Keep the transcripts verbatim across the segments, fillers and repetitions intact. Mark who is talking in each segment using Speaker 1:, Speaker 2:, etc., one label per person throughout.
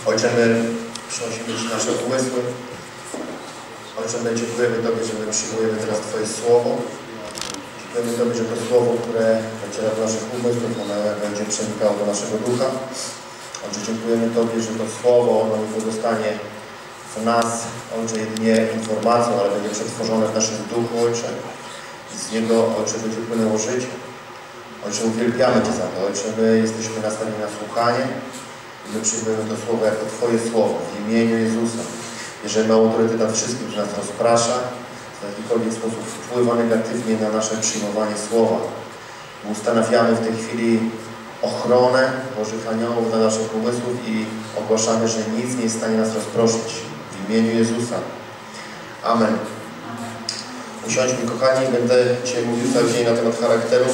Speaker 1: Ojcze, my przynosimy Ci nasze umysły. Ojcze, my dziękujemy Tobie, że my przyjmujemy teraz Twoje Słowo. Dziękujemy Tobie, że to Słowo, które dociera do naszych umysłów, ono będzie przenikało do naszego ducha. Ojcze, dziękujemy Tobie, że to Słowo, ono nie pozostanie w nas, Ojcze, jedynie informacją, ale będzie przetworzone w naszym duchu, Ojcze. I z niego, Ojcze, będzie płynęło życie. Ojcze, uwielbiamy Cię za to. Ojcze, my jesteśmy nastawieni na słuchanie. My przyjmujemy to Słowo jako Twoje Słowo w imieniu Jezusa. Jeżeli ma autorytet nad wszystkim, że nas rozprasza, w jakikolwiek sposób wpływa negatywnie na nasze przyjmowanie Słowa. Ustanawiamy w tej chwili ochronę Bożych Aniołów dla naszych umysłów i ogłaszamy, że nic nie jest w stanie nas rozproszyć w imieniu Jezusa. Amen. Usiądźmy, kochani, będę dzisiaj mówił cały dzień na temat charakteru.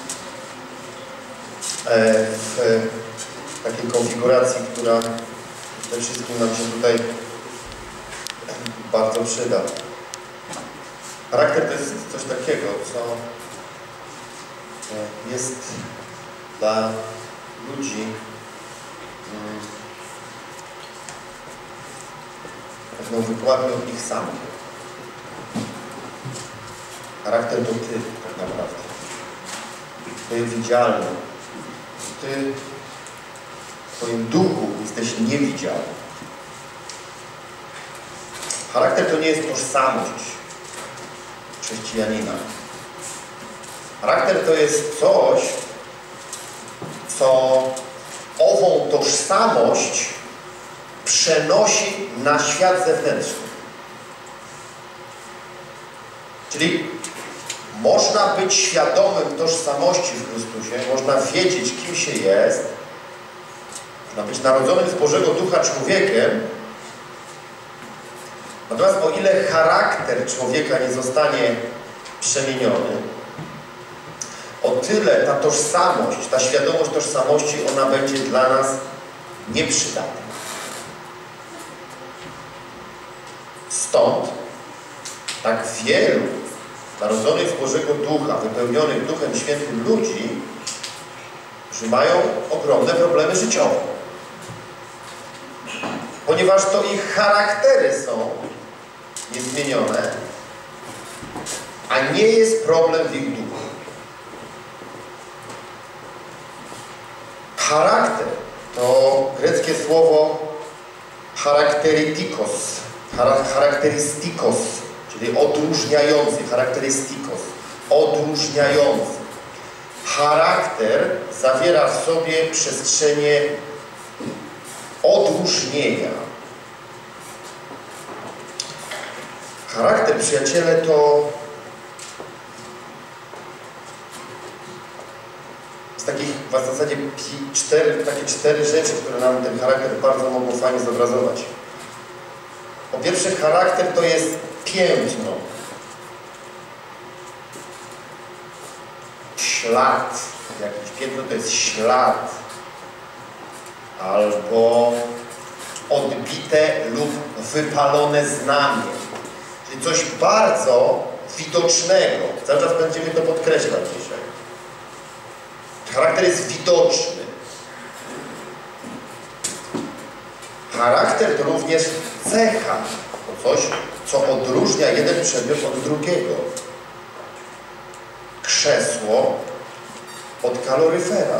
Speaker 1: W takiej konfiguracji, która przede wszystkim nam się tutaj bardzo przyda. Charakter to jest coś takiego, co jest dla ludzi pewną wykładnią od nich samych. Charakter to Ty, tak naprawdę. To jest widzialne. Ty w Twoim duchu jesteś niewidzialny. Charakter to nie jest tożsamość chrześcijanina. Charakter to jest coś, co ową tożsamość przenosi na świat zewnętrzny. Czyli można być świadomym tożsamości w Chrystusie, można wiedzieć, kim się jest, można być narodzonym z Bożego Ducha człowiekiem. Natomiast o ile charakter człowieka nie zostanie przemieniony, o tyle ta tożsamość, ta świadomość tożsamości, ona będzie dla nas nieprzydatna. Stąd tak wielu narodzonych z Bożego Ducha, wypełnionych Duchem Świętym ludzi, którzy mają ogromne problemy życiowe. Ponieważ to ich charaktery są niezmienione, a nie jest problem w ich duchu. Charakter to greckie słowo charakteristikos, charakteristikos, czyli odróżniający, charakterystikos, odróżniający. Charakter zawiera w sobie przestrzenie odróżnienia. Charakter, przyjaciele, to z takich w zasadzie cztery, takie cztery rzeczy, które nam ten charakter bardzo mogą fajnie zobrazować. Po pierwsze, charakter to jest piętno, ślad, jakiś piętno to jest ślad, albo odbite lub wypalone znamie, czyli coś bardzo widocznego. Cały czas będziemy to podkreślać dzisiaj. Charakter jest widoczny. Charakter to również cecha, to coś, co odróżnia jeden przedmiot od drugiego. Krzesło od kaloryfera.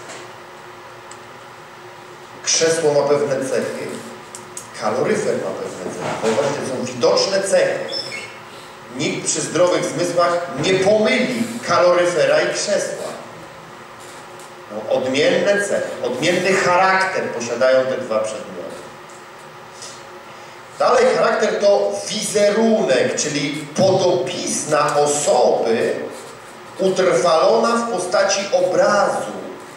Speaker 1: Krzesło ma pewne cechy, kaloryfer ma pewne cechy. To właśnie są widoczne cechy. Nikt przy zdrowych zmysłach nie pomyli kaloryfera i krzesła. No, odmienne cechy, odmienny charakter posiadają te dwa przedmioty. Dalej, charakter to wizerunek, czyli podobizna osoby utrwalona w postaci obrazu.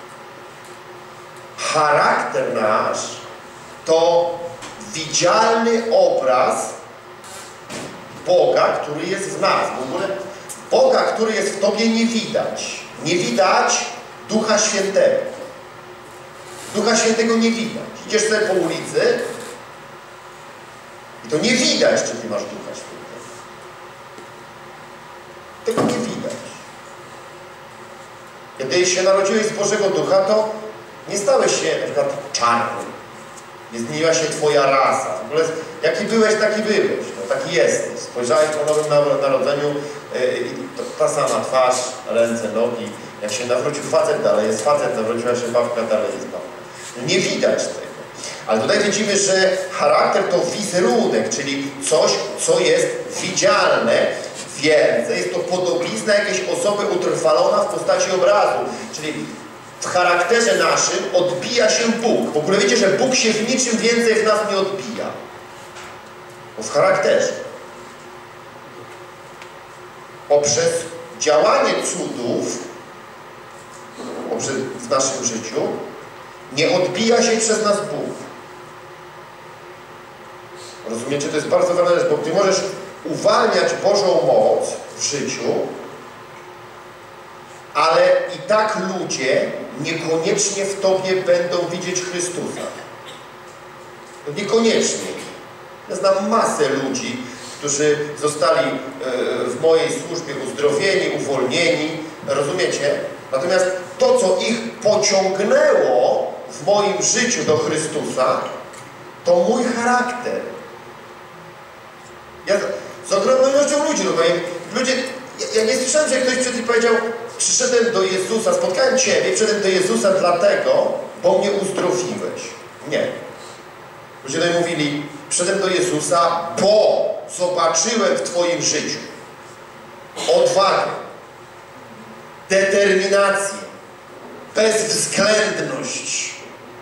Speaker 1: Charakter nasz to widzialny obraz Boga, który jest w nas. W ogóle Boga, który jest w Tobie, nie widać. Nie widać Ducha Świętego. Ducha Świętego nie widać. Idziesz sobie po ulicy i to nie widać, czy Ty masz Ducha Świętego. Tego nie widać. Kiedy się narodziłeś z Bożego Ducha, to nie stałeś się na przykład czarny. Nie zmieniła się twoja rasa. W ogóle jaki byłeś, taki byłeś. No, taki jesteś. Spojrzałeś po Nowym Narodzeniu i ta sama twarz, ręce, nogi. Jak się nawrócił facet, dalej jest facet, nawróciła się babka, dalej jest babka. No, nie widać tego. Ale tutaj widzimy, że charakter to wizerunek, czyli coś, co jest widzialne. Więcej jest to podobizna jakiejś osoby utrwalona w postaci obrazu. Czyli w charakterze naszym odbija się Bóg. W ogóle wiecie, że Bóg się w niczym więcej w nas nie odbija. Bo w charakterze. Poprzez działanie cudów poprzez, w naszym życiu nie odbija się przez nas Bóg. Rozumiecie? To jest bardzo ważna rzecz, bo Ty możesz uwalniać Bożą moc w życiu, ale i tak ludzie niekoniecznie w Tobie będą widzieć Chrystusa. No niekoniecznie. Ja znam masę ludzi, którzy zostali w mojej służbie uzdrowieni, uwolnieni. Rozumiecie? Natomiast to, co ich pociągnęło w moim życiu do Chrystusa, to mój charakter. Ja z ogromną ilością ludzi rozmawiam. Ludzie, ja, ja nie słyszałem, że ktoś przed tym powiedział: przyszedłem do Jezusa, spotkałem Ciebie, przyszedłem do Jezusa dlatego, bo mnie uzdrowiłeś. Nie. Ludzie tutaj mówili: przyszedłem do Jezusa, bo zobaczyłem w Twoim życiu odwagę, determinację, bezwzględność,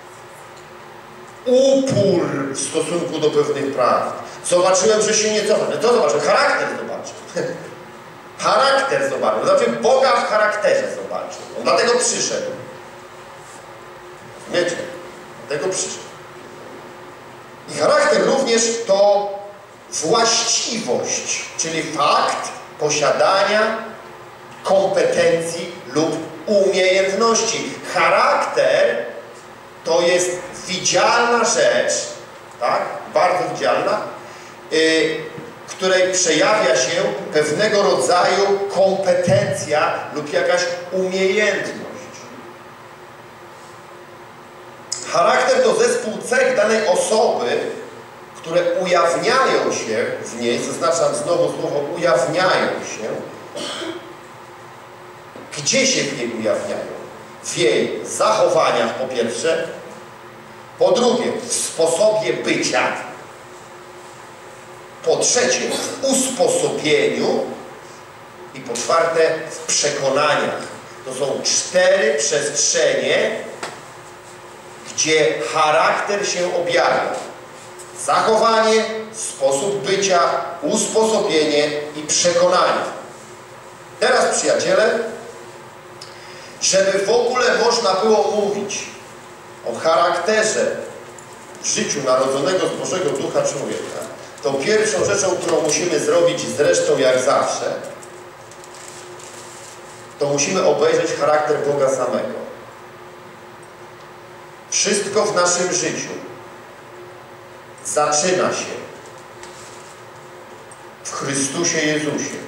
Speaker 1: upór w stosunku do pewnych prawd. Zobaczyłem, że się nie cofa. No to zobaczyłem, charakter zobaczył. Charakter zobaczył. Znaczy Boga w charakterze zobaczył. On dlatego przyszedł. Wiecie? Dlatego przyszedł. I charakter również to właściwość, czyli fakt posiadania kompetencji lub umiejętności. Charakter to jest widzialna rzecz, tak? Bardzo widzialna, yy, której przejawia się pewnego rodzaju kompetencja lub jakaś umiejętność. Charakter to zespół cech danej osoby, które ujawniają się w niej, zaznaczam znowu słowo ujawniają się. Gdzie się w niej ujawniają? W jej zachowaniach po pierwsze, po drugie w sposobie bycia, po trzecie w usposobieniu i po czwarte w przekonaniach. To są cztery przestrzenie, gdzie charakter się objawia. Zachowanie, sposób bycia, usposobienie i przekonanie. Teraz, przyjaciele, żeby w ogóle można było mówić o charakterze w życiu narodzonego z Bożego Ducha człowieka, to pierwszą rzeczą, którą musimy zrobić, zresztą jak zawsze, to musimy obejrzeć charakter Boga samego. Wszystko w naszym życiu zaczyna się w Chrystusie Jezusie.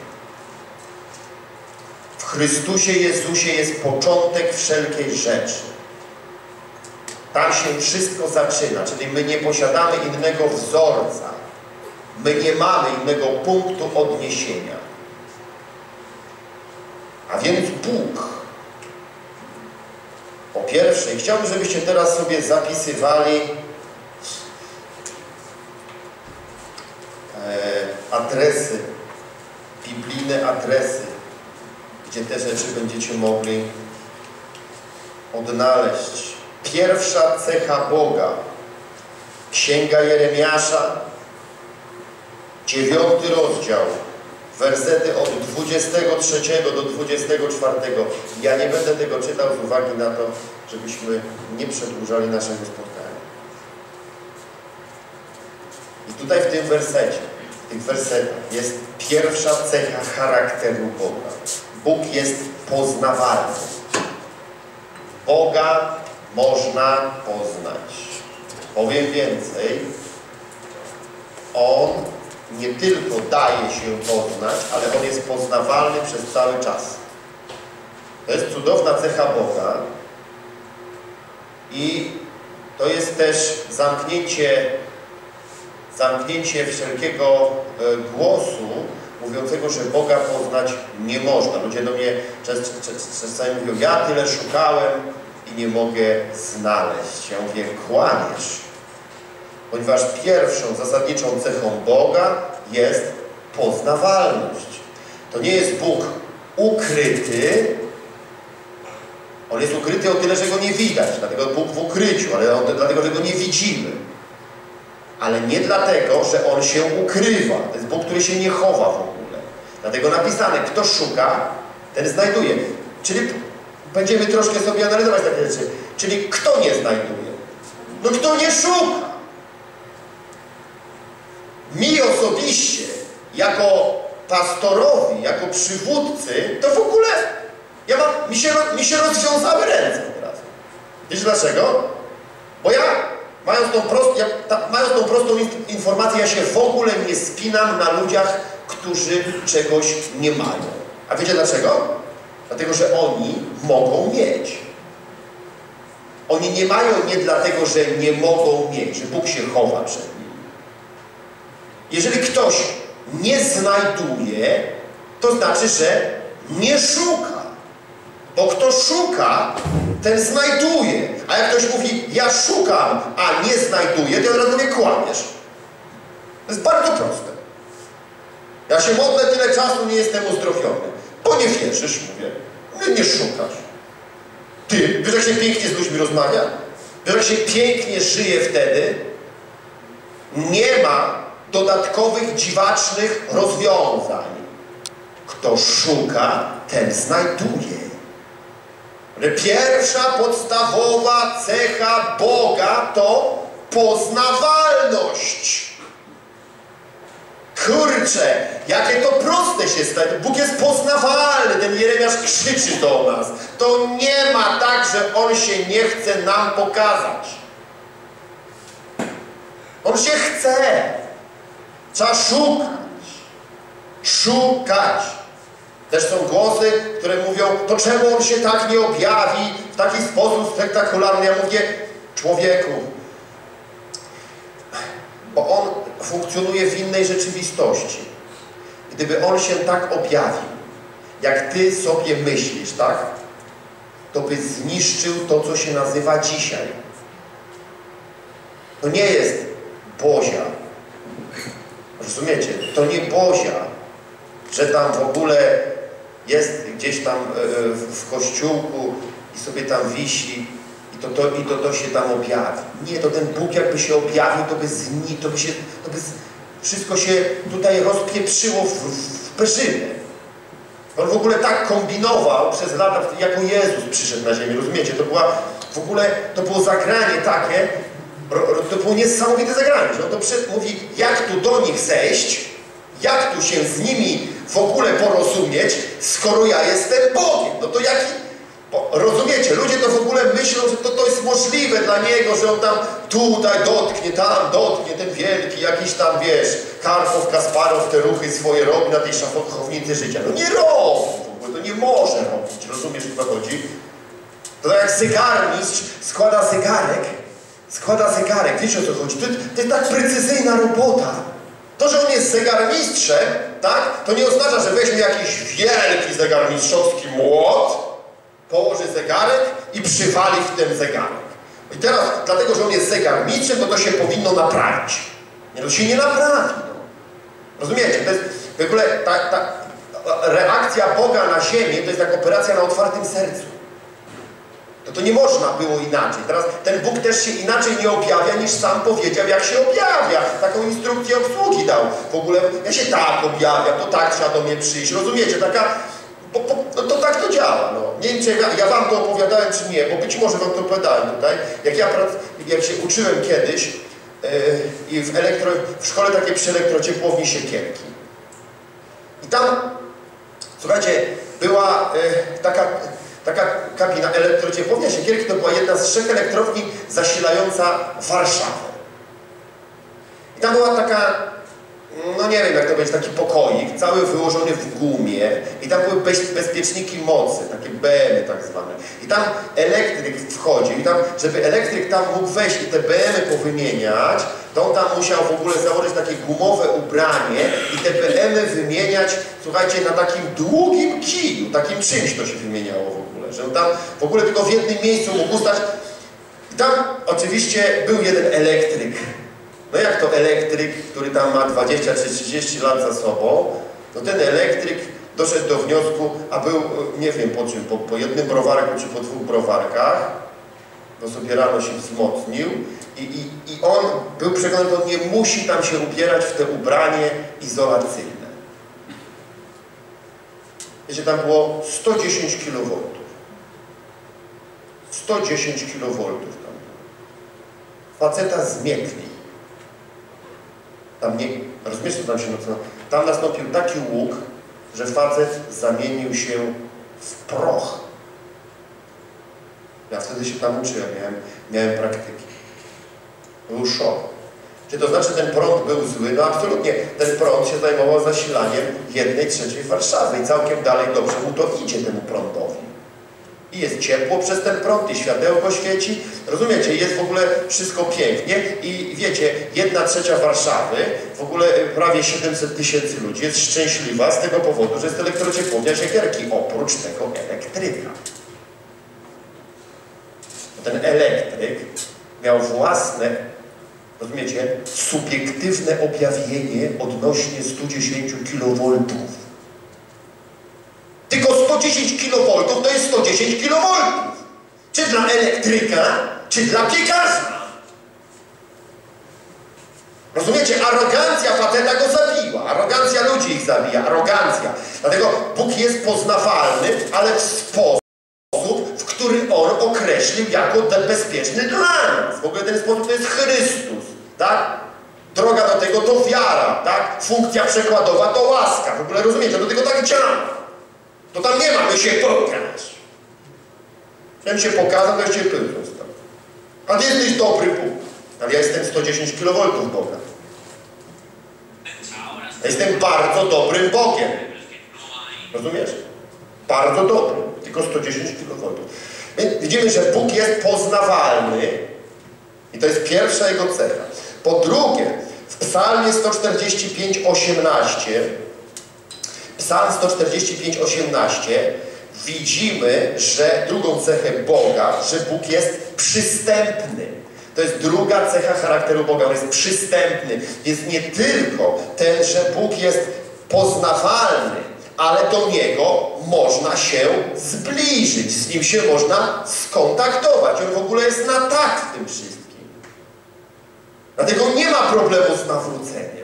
Speaker 1: W Chrystusie Jezusie jest początek wszelkiej rzeczy. Tam się wszystko zaczyna, czyli my nie posiadamy innego wzorca. My nie mamy innego punktu odniesienia. A więc Bóg. Po pierwsze, chciałbym, żebyście teraz sobie zapisywali e, adresy, biblijne adresy, gdzie te rzeczy będziecie mogli odnaleźć. Pierwsza cecha Boga. Księga Jeremiasza, dziewiąty rozdział, wersety od dwudziestego trzeciego do dwudziestego czwartego. Ja nie będę tego czytał z uwagi na to, żebyśmy nie przedłużali naszego spotkania. I tutaj w tym wersecie, w tych wersetach jest pierwsza cecha charakteru Boga. Bóg jest poznawalny. Boga można poznać. Powiem więcej, On nie tylko daje się poznać, ale On jest poznawalny przez cały czas. To jest cudowna cecha Boga i to jest też zamknięcie, zamknięcie wszelkiego głosu mówiącego, że Boga poznać nie można. Ludzie do mnie czasami mówią, ja tyle szukałem i nie mogę znaleźć. Ja mówię, kłamiesz. Ponieważ pierwszą zasadniczą cechą Boga jest poznawalność. To nie jest Bóg ukryty. On jest ukryty o tyle, że go nie widać. Dlatego Bóg w ukryciu, ale on, dlatego, że go nie widzimy. Ale nie dlatego, że On się ukrywa. To jest Bóg, który się nie chowa w ogóle. Dlatego napisane, kto szuka, ten znajduje. Czyli będziemy troszkę sobie analizować takie rzeczy. Czyli kto nie znajduje? No kto nie szuka? Mi osobiście, jako pastorowi, jako przywódcy, to w ogóle ja mam, mi, się, mi się rozwiązały ręce od razu. Wiesz dlaczego? Bo ja, mając tą, prost, ja, ta, mając tą prostą informację, ja się w ogóle nie spinam na ludziach, którzy czegoś nie mają. A wiecie dlaczego? Dlatego, że oni mogą mieć. Oni nie mają nie dlatego, że nie mogą mieć, że Bóg się chowa przed nimi. Jeżeli ktoś nie znajduje, to znaczy, że nie szuka. Bo kto szuka, ten znajduje. A jak ktoś mówi, ja szukam, a nie znajduję, to ja od razu mówię, kłamiesz. To jest bardzo proste. Ja się modlę tyle czasu, nie jestem uzdrowiony. Bo nie wierzysz, mówię. Nie, nie szukasz. Ty, wiesz jak się pięknie z ludźmi rozmawia? Wiesz jak się pięknie żyje wtedy? Nie ma dodatkowych, dziwacznych rozwiązań. Kto szuka, ten znajduje. Pierwsza podstawowa cecha Boga to poznawalność. Kurczę, jakie to proste się staje. Bóg jest poznawalny. Ten Jeremiasz krzyczy do nas. To nie ma tak, że On się nie chce nam pokazać. On się chce. Trzeba szukać. Szukać. Też są głosy, które mówią, to czemu On się tak nie objawi w taki sposób spektakularny? Ja mówię, człowieku, bo On funkcjonuje w innej rzeczywistości. Gdyby On się tak objawił, jak Ty sobie myślisz, tak? To by zniszczył to, co się nazywa dzisiaj. To nie jest Bozia. Rozumiecie? To nie Bozia, że tam w ogóle jest gdzieś tam w kościółku i sobie tam wisi i to, to, i to, to się tam objawi. Nie, to ten Bóg jakby się objawił, to by, zni, to by, się, to by wszystko się tutaj rozpieprzyło w, w perzynę. On w ogóle tak kombinował przez lata, jako Jezus przyszedł na ziemię, rozumiecie? To była w ogóle, to było zagranie takie, to było niesamowite zagranie, że on to przed, mówi, jak tu do nich zejść, jak tu się z nimi w ogóle porozumieć, skoro ja jestem Bogiem. No to jaki... Bo, rozumiecie, ludzie to w ogóle myślą, że to, to jest możliwe dla Niego, że On tam tutaj dotknie, tam dotknie, ten wielki jakiś tam, wiesz, Karpow, Kasparow, te ruchy swoje robi na tej szachownicy życia. No nie robi w ogóle, to nie może robić, rozumiesz, o co chodzi? To tak jak zegarmistrz składa zegarek, składa zegarek, wiecie o co chodzi? To, to jest tak precyzyjna robota. To, że on jest zegarmistrzem, tak, to nie oznacza, że weźmie jakiś wielki zegarmistrzowski młot, położy zegarek i przywali w ten zegarek. I teraz, dlatego, że on jest zegarmistrzem, to to się powinno naprawić. Nie, to się nie naprawi. No. Rozumiecie? To jest w ogóle ta, ta reakcja Boga na ziemię, to jest jak operacja na otwartym sercu. To, to nie można było inaczej. Teraz ten Bóg też się inaczej nie objawia, niż sam powiedział, jak się objawia. Taką instrukcję obsługi dał. W ogóle ja się tak objawiam, to tak trzeba do mnie przyjść. Rozumiecie? Taka, bo, bo, no, to tak to działa. No. Nie wiem, czy ja, ja wam to opowiadałem, czy nie, bo być może wam to opowiadałem tutaj. Jak ja jak się uczyłem kiedyś yy, i w, elektro, w szkole takiej przy elektrociepłowni Siekierki. I tam, słuchajcie, była yy, taka... Taka kabina elektrociepłownia Siekierki to była jedna z trzech elektrowni zasilająca Warszawę. I tam była taka, no nie wiem jak to będzie, taki pokoik, cały wyłożony w gumie i tam były bez, bezpieczniki mocy, takie B M y tak zwane. I tam elektryk wchodził i tam, żeby elektryk tam mógł wejść i te B M y powymieniać, to on tam musiał w ogóle założyć takie gumowe ubranie i te B M y wymieniać, słuchajcie, na takim długim kiju, takim czymś to się wymieniało w ogóle, że on tam w ogóle tylko w jednym miejscu mógł ustać. I tam oczywiście był jeden elektryk. No jak to elektryk, który tam ma dwadzieścia czy trzydzieści lat za sobą, no ten elektryk doszedł do wniosku, a był, nie wiem po czym, po, po jednym browarku czy po dwóch browarkach, no sobie rano się wzmocnił i, i, i on był przekonany, że on nie musi tam się ubierać w te ubranie izolacyjne. Wiecie, tam było sto dziesięć kilowoltów. sto dziesięć kilowoltów tam było. Faceta zmietli. Tam nie, rozumiesz, co tam się nocno? Tam nastąpił taki łuk, że facet zamienił się w proch. Ja wtedy się tam uczyłem, miałem, miałem praktyki. Był szok. Czy to znaczy, ten prąd był zły? No absolutnie. Ten prąd się zajmował zasilaniem jednej trzeciej Warszawy i całkiem dalej dobrze mu to idzie, temu prądowi. I jest ciepło przez ten prąd, i światełko świeci. Rozumiecie, jest w ogóle wszystko pięknie i wiecie, jedna trzecia Warszawy, w ogóle prawie siedemset tysięcy ludzi jest szczęśliwa z tego powodu, że jest elektrociepłownia Siekierki, oprócz tego elektryka. Ten elektryk miał własne, rozumiecie, subiektywne objawienie odnośnie stu dziesięciu kilowoltów. Tylko sto dziesięć kilowoltów to jest sto dziesięć kilowoltów. Czy dla elektryka, czy dla piekarza. Rozumiecie? Arogancja faceta go zabiła. Arogancja ludzi ich zabija. Arogancja. Dlatego Bóg jest poznawalny, ale w sposób, w który On określił jako bezpieczny dla nas. W ogóle ten sposób to jest Chrystus. Tak? Droga do tego to wiara. Tak? Funkcja przekładowa to łaska. W ogóle rozumiecie? Do tego tak działa. To tam nie mamy się pokazać. Chciałem się pokazać, to się pył został. A ty jesteś dobry Bóg. Ale ja jestem sto dziesięć kilowoltów Boga. Ja jestem bardzo dobrym Bogiem. Rozumiesz? Bardzo dobrym. Tylko sto dziesięć kilowoltów. Więc widzimy, że Bóg jest poznawalny. I to jest pierwsza jego cecha. Po drugie, w Psalmie sto czterdzieści pięć, osiemnaście Psalm sto czterdzieści pięć, osiemnaście widzimy, że drugą cechę Boga, że Bóg jest przystępny. To jest druga cecha charakteru Boga. On jest przystępny. Jest nie tylko ten, że Bóg jest poznawalny, ale do Niego można się zbliżyć. Z Nim się można skontaktować. On w ogóle jest na tak w tym wszystkim. Dlatego nie ma problemu z nawróceniem.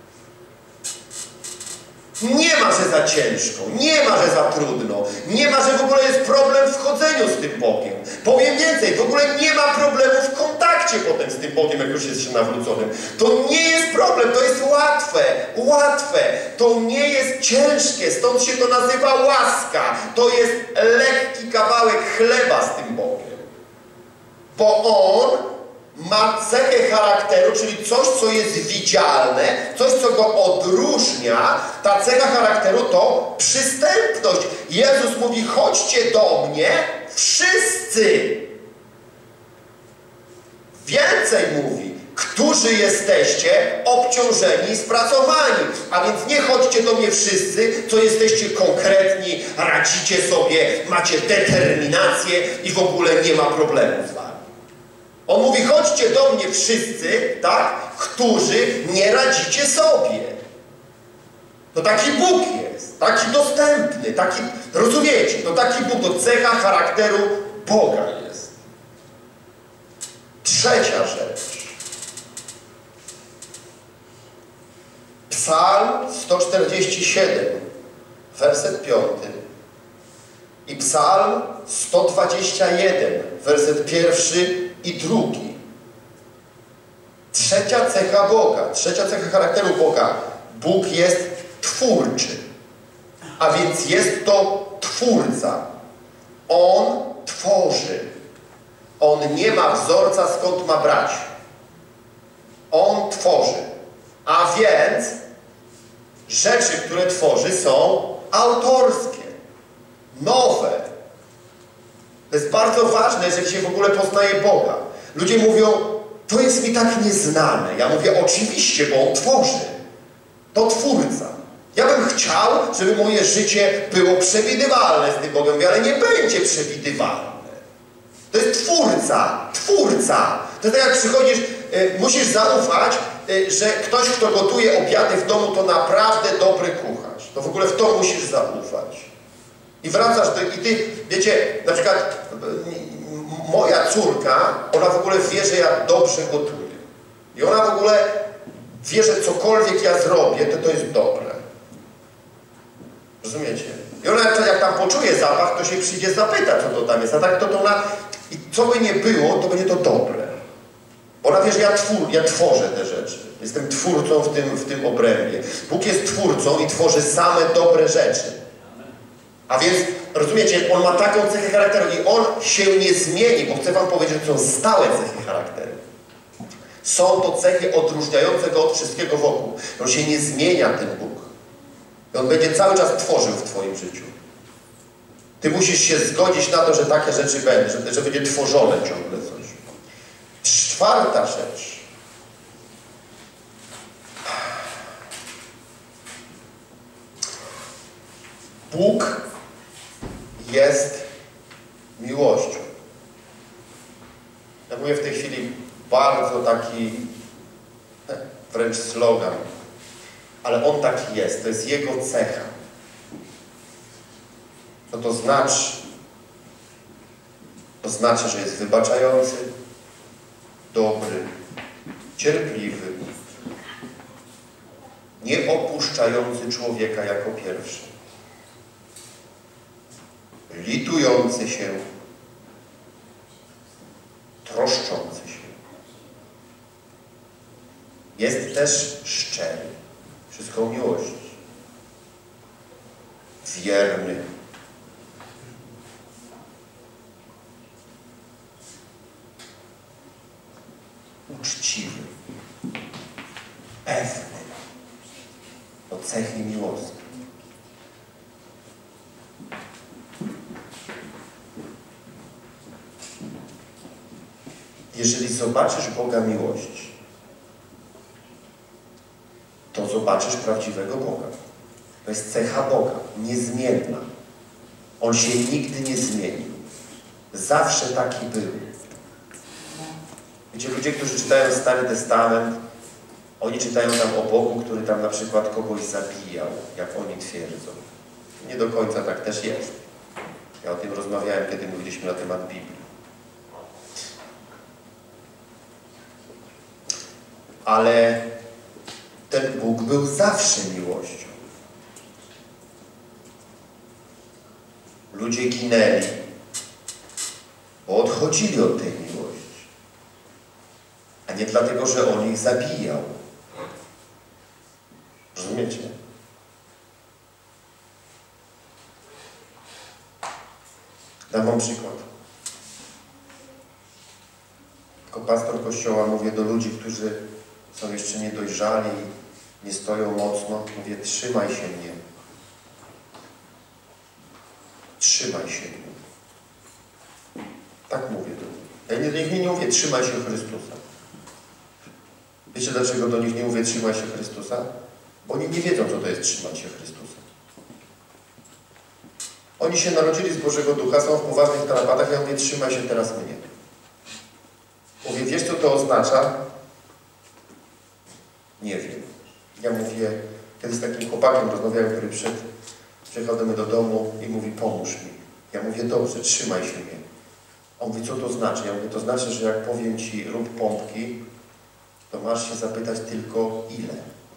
Speaker 1: Nie ma, że za ciężko, nie ma, że za trudno, nie ma, że w ogóle jest problem w chodzeniu z tym Bogiem. Powiem więcej, w ogóle nie ma problemu w kontakcie potem z tym Bogiem, jak już jest się nawróconym. To nie jest problem, to jest łatwe, łatwe. To nie jest ciężkie, stąd się to nazywa łaska. To jest lekki kawałek chleba z tym Bogiem. Bo On ma cechę charakteru, czyli coś, co jest widzialne, coś, co go odróżnia. Ta cecha charakteru to przystępność. Jezus mówi, chodźcie do mnie wszyscy. Więcej mówi, którzy jesteście obciążeni i spracowani. A więc nie chodźcie do mnie wszyscy, co jesteście konkretni, radzicie sobie, macie determinację i w ogóle nie ma problemu z wami. On mówi, chodźcie do mnie wszyscy, tak, którzy nie radzicie sobie. To taki Bóg jest, taki dostępny, taki, rozumiecie, to taki Bóg, to cecha charakteru Boga jest. Trzecia rzecz. Psalm sto czterdzieści siedem, werset piąty i Psalm sto dwadzieścia jeden, werset pierwszy i drugi. Trzecia cecha Boga, trzecia cecha charakteru Boga. Bóg jest twórczy, a więc jest to Twórca. On tworzy. On nie ma wzorca, skąd ma brać. On tworzy. A więc rzeczy, które tworzy, są autorskie, nowe. To jest bardzo ważne, jeżeli się w ogóle poznaje Boga. Ludzie mówią, to jest mi tak nieznane. Ja mówię, oczywiście, bo On tworzy. To Twórca. Ja bym chciał, żeby moje życie było przewidywalne z tym Bogiem, mówię, ale nie będzie przewidywalne. To jest Twórca, Twórca. To jest tak, jak przychodzisz, y, musisz zaufać, y, że ktoś, kto gotuje obiady w domu, to naprawdę dobry kucharz. To w ogóle w to musisz zaufać. I wracasz do... I ty, wiecie, na przykład y, moja córka, ona w ogóle wie, że ja dobrze gotuję. I ona w ogóle wie, że cokolwiek ja zrobię, to to jest dobre. Rozumiecie? I ona jak tam poczuje zapach, to się przyjdzie zapyta, co to tam jest. A tak to, to ona... I co by nie było, to będzie to dobre. Ona wie, że ja, twór, ja tworzę te rzeczy. Jestem twórcą w tym, w tym obrębie. Bóg jest twórcą i tworzy same dobre rzeczy. A więc, rozumiecie, On ma taką cechę charakteru i On się nie zmieni, bo chcę wam powiedzieć, że to są stałe cechy charakteru. Są to cechy odróżniające Go od wszystkiego wokół. On się nie zmienia, ten Bóg. I On będzie cały czas tworzył w twoim życiu. Ty musisz się zgodzić na to, że takie rzeczy będzie, że, że będzie tworzone ciągle coś. Czwarta rzecz. Bóg jest miłością. Ja mówię w tej chwili bardzo taki wręcz slogan, ale On taki jest, to jest Jego cecha. Co to znaczy? To znaczy, że jest wybaczający, dobry, cierpliwy, nie opuszczający człowieka jako pierwszy, litujący się, troszczący się. Jest też szczery, wszystką miłość, wierny, uczciwy, pewny. To cechy miłosne. Jeżeli zobaczysz Boga miłości, to zobaczysz prawdziwego Boga. To jest cecha Boga, niezmienna. On się nigdy nie zmienił. Zawsze taki był. Wiecie, ludzie, którzy czytają Stary Testament, oni czytają tam o Bogu, który tam na przykład kogoś zabijał, jak oni twierdzą. Nie do końca tak też jest. Ja o tym rozmawiałem, kiedy mówiliśmy na temat Biblii. Ale ten Bóg był zawsze miłością. Ludzie ginęli, bo odchodzili od tej miłości. A nie dlatego, że On ich zabijał. Rozumiecie? Dam wam przykład. Jako pastor Kościoła mówię do ludzi, którzy są jeszcze niedojrzali, nie stoją mocno. Mówię, trzymaj się mnie. Trzymaj się mnie. Tak mówię do nich. Ja nie, do nich nie mówię, trzymaj się Chrystusa. Wiecie, dlaczego do nich nie mówię, trzymaj się Chrystusa? Bo oni nie wiedzą, co to jest trzymać się Chrystusa. Oni się narodzili z Bożego Ducha, są w poważnych tarapatach, ja mówię, trzymaj się teraz mnie. Mówię, wiesz, co to oznacza? Nie wiem. Ja mówię, kiedy z takim chłopakiem rozmawiałem, który przed, przyjechał do mnie do domu i mówi, pomóż mi. Ja mówię, dobrze, trzymaj się mnie. On mówi, co to znaczy? Ja mówię, to znaczy, że jak powiem ci, rób pompki, to masz się zapytać tylko ile.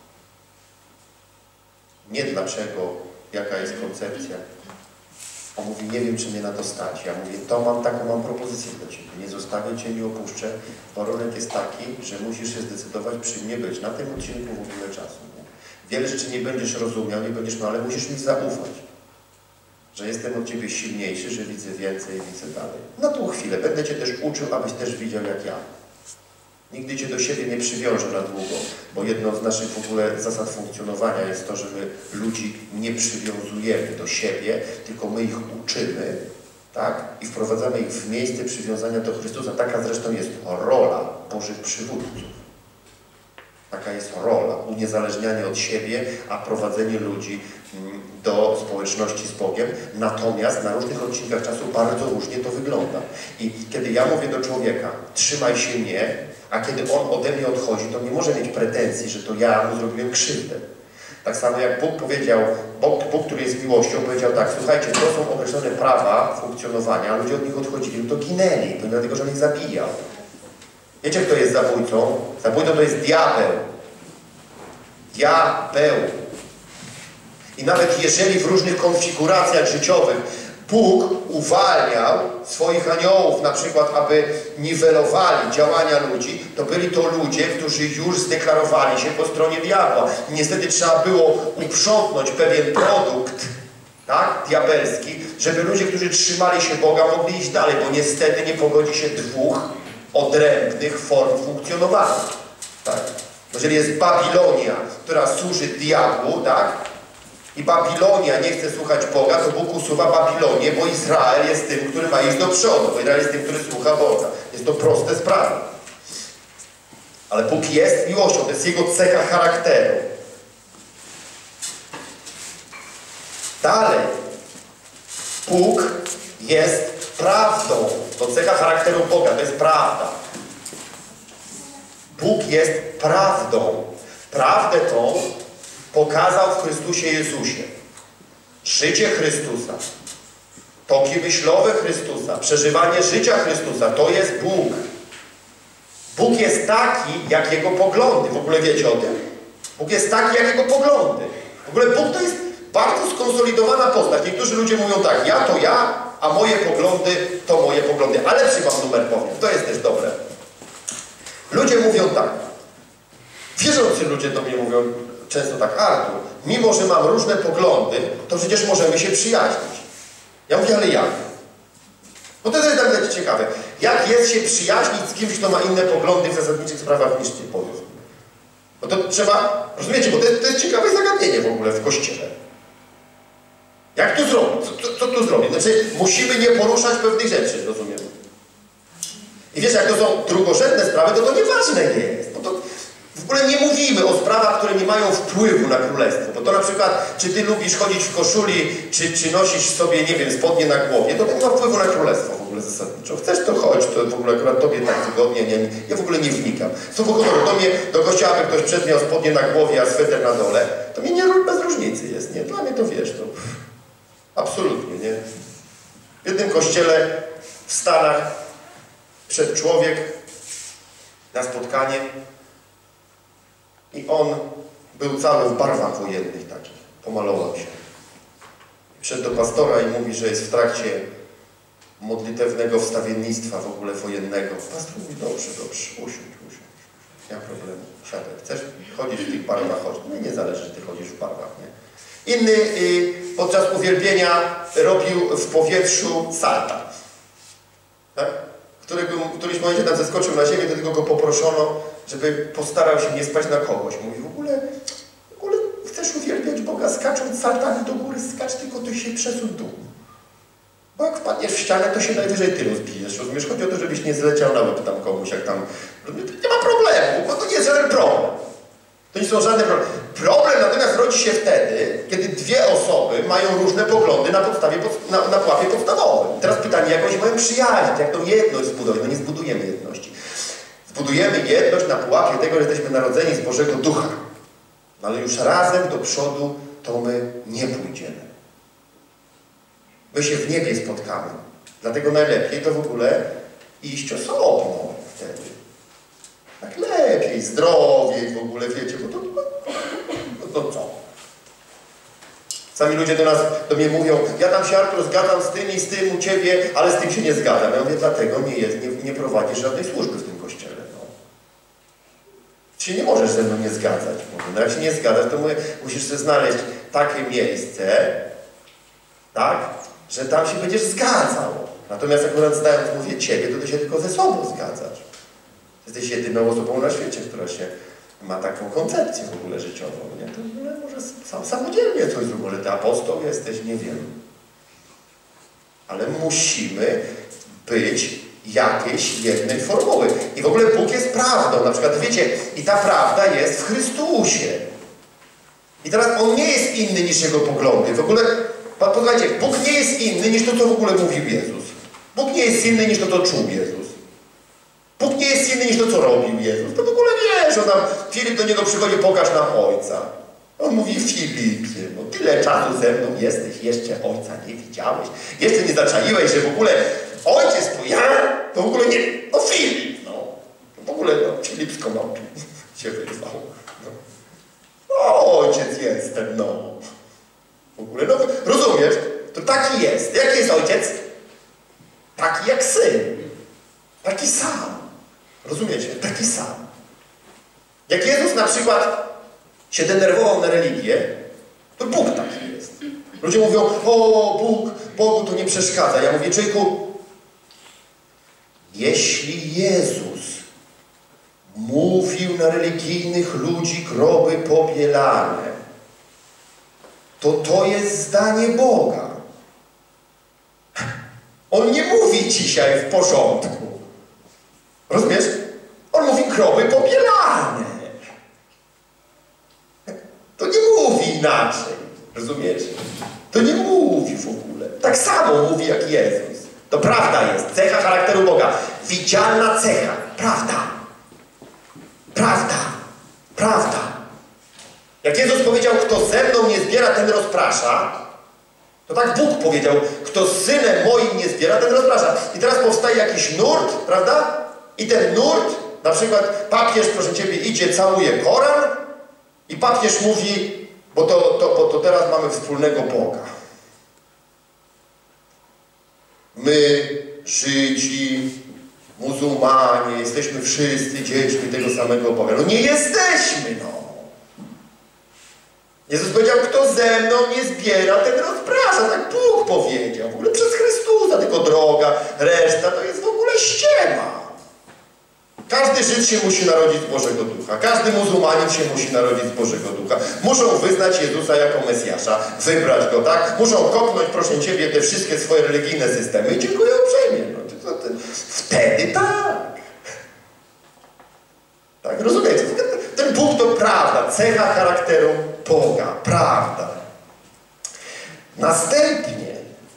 Speaker 1: Nie dlaczego, jaka jest koncepcja. On mówi, nie wiem, czy mnie na to stać. Ja mówię, to mam taką mam propozycję dla Ciebie. Nie zostawię Cię, nie opuszczę. Warunek jest taki, że musisz się zdecydować przy mnie być. Na tym odcinku w ogóle czasu. Nie? Wiele rzeczy nie będziesz rozumiał, nie będziesz miał, ale musisz mi zaufać. Że jestem od Ciebie silniejszy, że widzę więcej, widzę dalej. Na tą chwilę będę Cię też uczył, abyś też widział jak ja. Nigdy Cię do siebie nie przywiąże na długo, bo jedną z naszych w ogóle zasad funkcjonowania jest to, że my ludzi nie przywiązujemy do siebie, tylko my ich uczymy, tak? I wprowadzamy ich w miejsce przywiązania do Chrystusa. Taka zresztą jest rola Bożych przywódców. Taka jest rola, uniezależnianie od siebie, a prowadzenie ludzi do społeczności z Bogiem. Natomiast na różnych odcinkach czasu bardzo różnie to wygląda. I kiedy ja mówię do człowieka, trzymaj się mnie, a kiedy on ode mnie odchodzi, to nie może mieć pretensji, że to ja mu zrobiłem krzywdę. Tak samo jak Bóg powiedział, Bóg, Bóg, który jest miłością, powiedział tak, słuchajcie, to są określone prawa funkcjonowania, ludzie od nich odchodzili, to ginęli, to nie dlatego, że on ich zabijał. Wiecie, kto jest zabójcą? Zabójcą to jest diabeł. Diabeł. I nawet jeżeli w różnych konfiguracjach życiowych Bóg uwalniał swoich aniołów, na przykład, aby niwelowali działania ludzi, to byli to ludzie, którzy już zdeklarowali się po stronie diabła. I niestety trzeba było uprzątnąć pewien produkt, tak, diabelski, żeby ludzie, którzy trzymali się Boga, mogli iść dalej, bo niestety nie pogodzi się dwóch odrębnych form funkcjonowania. Tak? Jeżeli jest Babilonia, która służy diabłu, tak? I Babilonia nie chce słuchać Boga, to Bóg usuwa Babilonię, bo Izrael jest tym, który ma iść do przodu, bo Izrael jest tym, który słucha Boga. Jest to proste sprawy. Ale Bóg jest miłością, to jest Jego cecha charakteru. Dalej. Bóg jest prawdą. To cecha charakteru Boga, to jest prawda. Bóg jest prawdą. Prawdę tą pokazał w Chrystusie Jezusie. Życie Chrystusa, toki myślowe Chrystusa, przeżywanie życia Chrystusa, to jest Bóg. Bóg jest taki, jak Jego poglądy. W ogóle wiecie o tym? Bóg jest taki, jak Jego poglądy. W ogóle Bóg to jest bardzo skonsolidowana postać. Niektórzy ludzie mówią tak, ja to ja, a moje poglądy to moje poglądy. Ale lepszy wam numer powiem, to jest też dobre. Ludzie mówią tak. Wierzący ludzie do mnie mówią często tak, Artur, mimo że mam różne poglądy, to przecież możemy się przyjaźnić. Ja mówię, ale jak? No to jest tak ciekawe. Jak jest się przyjaźnić z kimś, kto ma inne poglądy w zasadniczych sprawach niż ty, powiedz. No to trzeba, rozumiecie, bo to jest, to jest ciekawe zagadnienie w ogóle w Kościele. Jak to zrobić? Co, co, co tu zrobić? Znaczy, musimy nie poruszać pewnych rzeczy, rozumiem. I wiesz, jak to są drugorzędne sprawy, to to nieważne jest. Bo to w ogóle nie mówimy o sprawach, które nie mają wpływu na królestwo. Bo to na przykład, czy ty lubisz chodzić w koszuli, czy, czy nosisz sobie, nie wiem, spodnie na głowie, to to nie ma wpływu na królestwo w ogóle zasadniczo. Chcesz, to chodź, to w ogóle akurat tobie tak wygodnie, nie, ja w ogóle nie wnikam. Słowo honoru, do mnie, do kościoła, by ktoś przed miał spodnie na głowie, a sweter na dole, to mnie nie, bez różnicy jest, nie? Dla mnie to wiesz, to absolutnie, nie? W jednym kościele w Stanach wszedł człowiek na spotkanie i on był cały w barwach wojennych takich. Pomalował się. Wszedł do pastora i mówi, że jest w trakcie modlitewnego wstawiennictwa w ogóle wojennego. Pastor mówi, dobrze, dobrze, usiądź, usiądź. Nie ma problemu, siadaj. Chcesz chodzić w tych barwach, chodź. No nie zależy, że ty chodzisz w barwach, nie? Inny y, podczas uwielbienia robił w powietrzu salta. Tak? Którego, w którymś momencie tam zeskoczył na ziemię, do tego go poproszono, żeby postarał się nie spaść na kogoś. Mówi, w ogóle, w ogóle chcesz uwielbiać Boga, skacząc saltami do góry, skacz, tylko ty się przesuń dół. Bo jak wpadniesz w ścianę, to się najwyżej ty rozbijesz. Rozumiesz? Chodzi o to, żebyś nie zleciał na łeb tam komuś, jak tam... Nie ma problemu, bo to nie jest żaden problem. To nie są żadne problemy. Problem natomiast rodzi się wtedy, kiedy dwie osoby mają różne poglądy na podstawie, na, na pułapie podstawowym. I teraz pytanie, jak oni się mają przyjaźnić, jak tą jedność zbudować? No nie zbudujemy jedności. Zbudujemy jedność na pułapie tego, że jesteśmy narodzeni z Bożego Ducha. No ale już razem do przodu to my nie pójdziemy. My się w niebie spotkamy. Dlatego najlepiej to w ogóle iść osobno wtedy. Tak lepiej, zdrowiej w ogóle, wiecie, bo to, no, to co? Sami ludzie do nas, do mnie mówią, ja tam się, Artur, zgadzam z tym i z tym u ciebie, ale z tym się nie zgadzam. Ja mówię, dlatego nie, jest, nie, nie prowadzisz żadnej służby w tym kościele. No. Ty się nie możesz ze mną nie zgadzać. Mówię. No jak się nie zgadzasz, to mówię, musisz sobie znaleźć takie miejsce, tak, że tam się będziesz zgadzał. Natomiast akurat zdając, mówię ciebie, to ty się tylko ze sobą zgadzasz. Jesteś jedyną osobą na świecie, która się ma taką koncepcję w ogóle życiową, nie? To w ogóle może sam, samodzielnie coś zrób, może ty apostoł jesteś, nie wiem. Ale musimy być jakiejś jednej formuły. I w ogóle Bóg jest prawdą. Na przykład, wiecie, i ta prawda jest w Chrystusie. I teraz On nie jest inny niż Jego poglądy. W ogóle, posłuchajcie, Bóg nie jest inny niż to, co w ogóle mówił Jezus. Bóg nie jest inny niż to, co czuł Jezus. Bóg nie jest inny niż to, co robił Jezus. To w ogóle wiesz, on tam, Filip do Niego przychodzi, pokaż nam Ojca. On mówi, Filipie, no tyle czasu ze mną jesteś, jeszcze Ojca nie widziałeś. Jeszcze nie zaczaiłeś, że w ogóle Ojciec to ja, to w ogóle nie, no Filip, no. W ogóle, no, Filip z konopi się wyzwał. No. O, Ojciec jestem, no. W ogóle, no, rozumiesz? To taki jest. Jaki jest Ojciec? Taki jak Syn. Taki sam. Rozumiecie? Taki sam. Jak Jezus na przykład się denerwował na religię, to Bóg taki jest. Ludzie mówią, o Bóg, Bogu to nie przeszkadza. Ja mówię, człowieku, jeśli Jezus mówił na religijnych ludzi groby pobielane, to to jest zdanie Boga. On nie mówi dzisiaj w porządku. Rozumiesz? On mówi groby pobielane. To nie mówi inaczej. Rozumiesz? To nie mówi w ogóle. Tak samo mówi jak Jezus. To prawda jest. Cecha charakteru Boga. Widzialna cecha. Prawda. Prawda. Prawda. Jak Jezus powiedział, kto ze mną nie zbiera, ten rozprasza, to tak Bóg powiedział, kto z Synem moim nie zbiera, ten rozprasza. I teraz powstaje jakiś nurt, prawda? I ten nurt, na przykład papież, proszę Ciebie, idzie, całuje Koran i papież mówi, bo to, to, bo to teraz mamy wspólnego Boga. My, Żydzi, muzułmanie, jesteśmy wszyscy dziećmi tego samego Boga. No nie jesteśmy, no. Jezus powiedział, kto ze mną nie zbiera, ten rozprasza. Tak Bóg powiedział. W ogóle przez Chrystusa, tylko droga, reszta to jest w ogóle ściema. Każdy Żyd się musi narodzić z Bożego Ducha. Każdy muzułmanin się musi narodzić z Bożego Ducha. Muszą wyznać Jezusa jako Mesjasza, wybrać Go, tak? Muszą kopnąć, proszę Ciebie, te wszystkie swoje religijne systemy i dziękuję uprzejmie. No, to, to, to, wtedy tak. Tak, rozumiecie? Ten Bóg to prawda, cecha charakteru Boga, prawda. Następnie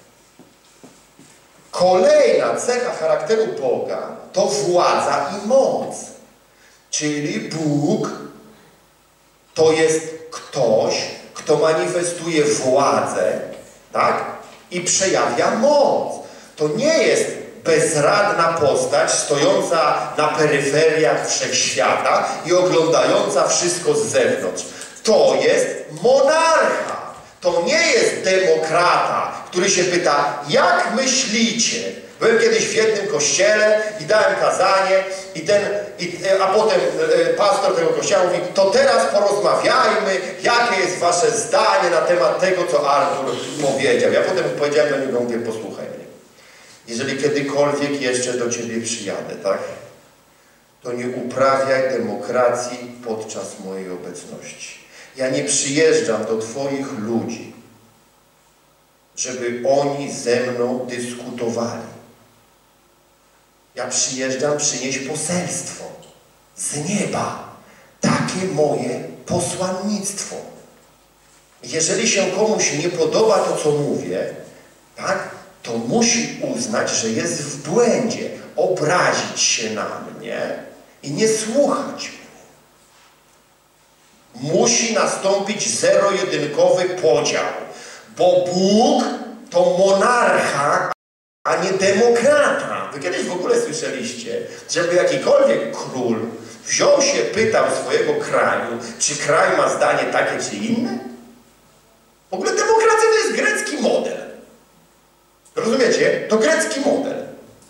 Speaker 1: kolejna cecha charakteru Boga to władza i moc. Czyli Bóg to jest ktoś, kto manifestuje władzę, tak? I przejawia moc. To nie jest bezradna postać stojąca na peryferiach wszechświata i oglądająca wszystko z zewnątrz. To jest monarcha. To nie jest demokrata, który się pyta, jak myślicie? Byłem kiedyś w jednym kościele i dałem kazanie, i ten, i, a potem e, pastor tego kościoła mówi, to teraz porozmawiajmy, jakie jest wasze zdanie na temat tego, co Artur powiedział. Ja potem powiedziałem do niego, mówię, posłuchaj mnie. Jeżeli kiedykolwiek jeszcze do ciebie przyjadę, tak? To nie uprawiaj demokracji podczas mojej obecności. Ja nie przyjeżdżam do twoich ludzi, żeby oni ze mną dyskutowali. Ja przyjeżdżam przynieść poselstwo z nieba. Takie moje posłannictwo. Jeżeli się komuś nie podoba to, co mówię, tak, to musi uznać, że jest w błędzie, obrazić się na mnie i nie słuchać mnie. Musi nastąpić zero-jedynkowy podział, bo Bóg to monarcha, a nie demokrata. Wy kiedyś w ogóle słyszeliście, żeby jakikolwiek król wziął się, pytał swojego kraju, czy kraj ma zdanie takie czy inne? W ogóle demokracja to jest grecki model. Rozumiecie? To grecki model.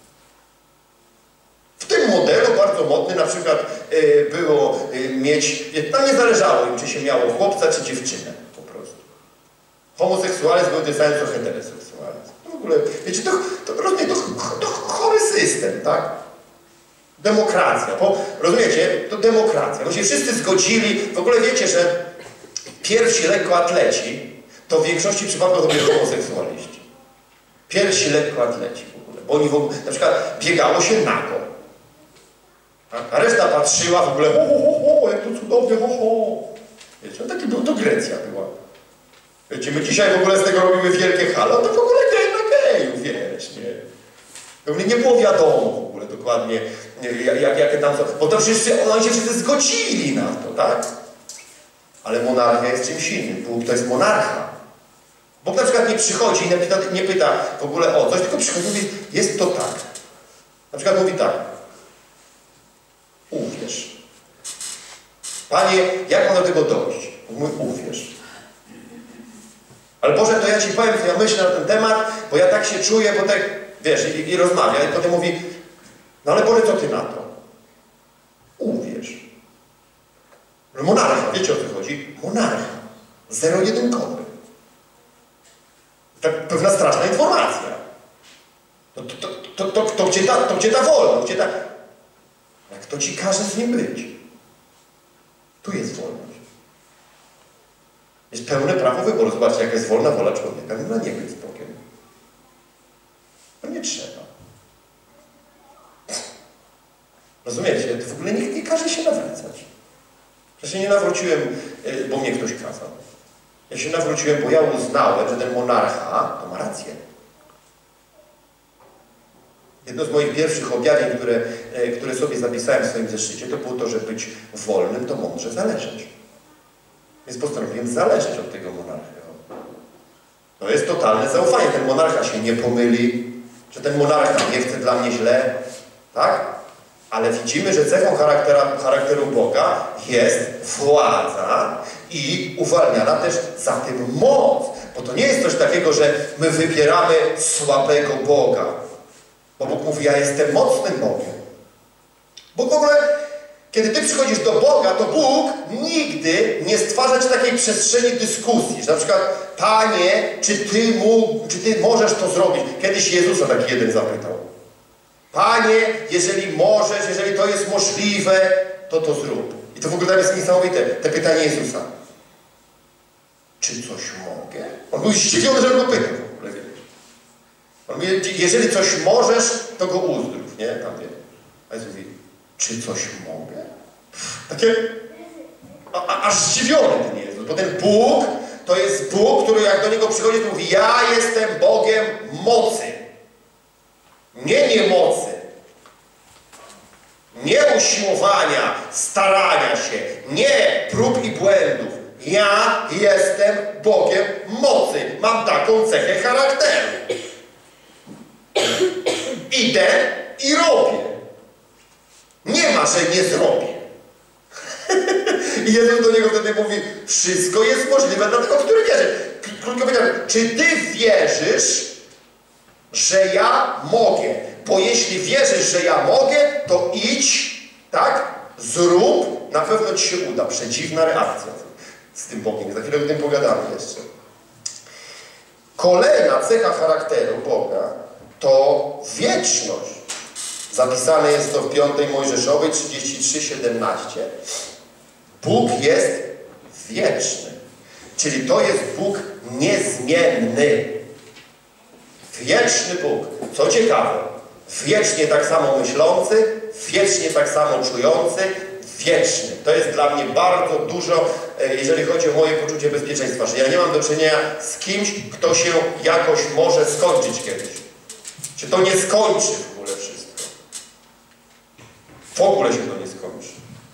Speaker 1: W tym modelu bardzo modny na przykład y, było y, mieć, tam nie zależało im, czy się miało chłopca, czy dziewczynę po prostu. Homoseksualizm był tym samym co heteroseksualizm. W ogóle, wiecie, to, to, rozumiem, to, to chory system, tak? Demokracja, bo rozumiecie, to demokracja. Bo się wszyscy zgodzili, w ogóle wiecie, że pierwsi lekkoatleci to w większości przypadków to byli homoseksualiści. Pierwsi lekkoatleci w ogóle, bo oni w ogóle, na przykład biegało się nago. A reszta patrzyła w ogóle, ho, ho, ho, ho, jak to cudownie, ho, ho. Wiecie, no taki był, to Grecja była. Wiecie, my dzisiaj w ogóle z tego robimy wielkie halo, to w ogóle gej na geju, wiesz, nie. Nie było wiadomo w ogóle dokładnie, jak, jak, jakie tam są, bo to wszyscy, oni się wszyscy zgodzili na to, tak? Ale monarchia jest czymś innym. Bóg to jest monarcha. Bóg na przykład nie przychodzi i nie pyta, nie pyta w ogóle o coś, tylko przychodzi i mówi, jest to tak. Na przykład mówi tak. Uwierz. Panie, jak mam do tego dojść? Mówi, uwierz. Ale Boże, to ja Ci powiem, co ja myślę na ten temat, bo ja tak się czuję, bo tak, wiesz, i, i rozmawia. I potem mówi, no ale Boże, co Ty na to? Uwierz. Monarcha, wiecie o co chodzi? Monarcha. Zero-jedynkowy. Tak pewna straszna informacja. To, to, to, to, to, gdzie ta, to gdzie ta wolność? Gdzie ta... Jak to Ci każe z nim być? Tu jest wolność. Jest pełne prawo wyboru. Zobaczcie, jaka jest wolna wola człowieka. No nie być z Bogiem. No nie trzeba. Rozumiecie? To w ogóle nikt nie każe się nawracać. Ja się nie nawróciłem, bo mnie ktoś kazał. Ja się nawróciłem, bo ja uznałem, że ten monarcha to ma rację. Jedno z moich pierwszych objawień, które, które sobie zapisałem w swoim zeszycie, to było to, że być wolnym to mądrze zależeć. Więc postanowiłem zależeć od tego monarchy. To jest totalne zaufanie. Ten monarcha się nie pomyli, że ten monarcha nie chce dla mnie źle, tak? Ale widzimy, że cechą charakteru Boga jest władza i uwalniana też za tym moc. Bo to nie jest coś takiego, że my wybieramy słabego Boga. Bo Bóg mówi, ja jestem mocnym Bogiem. Bo w ogóle, kiedy Ty przychodzisz do Boga, to Bóg nigdy nie stwarza Ci takiej przestrzeni dyskusji, że na przykład, Panie, czy Ty, mógł, czy Ty możesz to zrobić? Kiedyś Jezusa taki jeden zapytał. Panie, jeżeli możesz, jeżeli to jest możliwe, to to zrób. I to w ogóle jest niesamowite, te pytanie Jezusa. Czy coś mogę? On był zdziwiony, że go pytał w ogóle. On mówi, jeżeli coś możesz, to go uzdrów, nie? Tam wie. A Jezus mówi, czy coś mogę? Takie, a, a, aż zdziwiony ten Jezus, bo ten Bóg, to jest Bóg, który jak do Niego przychodzi, to mówi, ja jestem Bogiem mocy. Nie niemocy, nie usiłowania, starania się, nie prób i błędów. Ja jestem Bogiem mocy. Mam taką cechę charakteru. Idę i robię. Nie ma, że nie zrobię. I Jezus do niego wtedy mówi, wszystko jest możliwe dla tego, który wierzy. Krótko powiedziałem, czy Ty wierzysz, że ja mogę? Bo jeśli wierzysz, że ja mogę, to idź, tak? Zrób, na pewno Ci się uda. Przedziwna reakcja z tym Bogiem. Za chwilę o tym pogadamy jeszcze. Kolejna cecha charakteru Boga to wieczność. Zapisane jest to w piątej Mojżeszowej trzydzieści trzy, siedemnaście. Bóg jest wieczny. Czyli to jest Bóg niezmienny. Wieczny Bóg. Co ciekawe, wiecznie tak samo myślący, wiecznie tak samo czujący, wieczny. To jest dla mnie bardzo dużo, jeżeli chodzi o moje poczucie bezpieczeństwa, że ja nie mam do czynienia z kimś, kto się jakoś może skończyć kiedyś. Czy to nie skończy w ogóle wszystko. W ogóle się to nie skończy.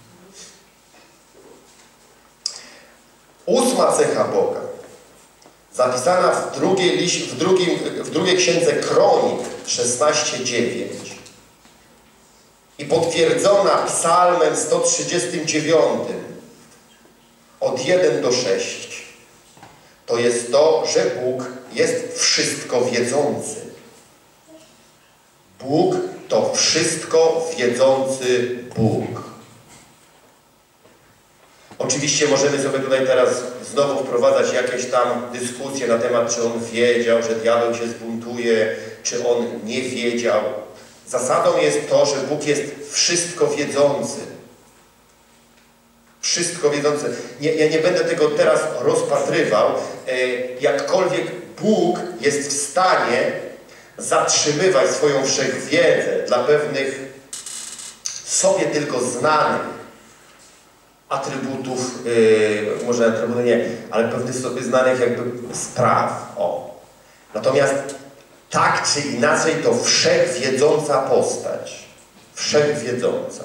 Speaker 1: Ósma cecha Boga. Zapisana w drugiej, liś, w, drugim, w drugiej księdze Kronik szesnaście, dziewięć i potwierdzona psalmem sto trzydziestym dziewiątym od jeden do sześciu, to jest to, że Bóg jest wszystko wiedzący. Bóg to wszystko wiedzący Bóg. Oczywiście możemy sobie tutaj teraz znowu wprowadzać jakieś tam dyskusje na temat, czy on wiedział, że diabeł się zbuntuje, czy on nie wiedział. Zasadą jest to, że Bóg jest wszystko wiedzący. Wszystko wiedzący. Nie, ja nie będę tego teraz rozpatrywał. Jakkolwiek Bóg jest w stanie zatrzymywać swoją wszechwiedzę dla pewnych sobie tylko znanych atrybutów, yy, może atrybuty nie, ale pewnych sobie znanych jakby spraw. O. Natomiast tak czy inaczej to wszechwiedząca postać. Wszechwiedząca.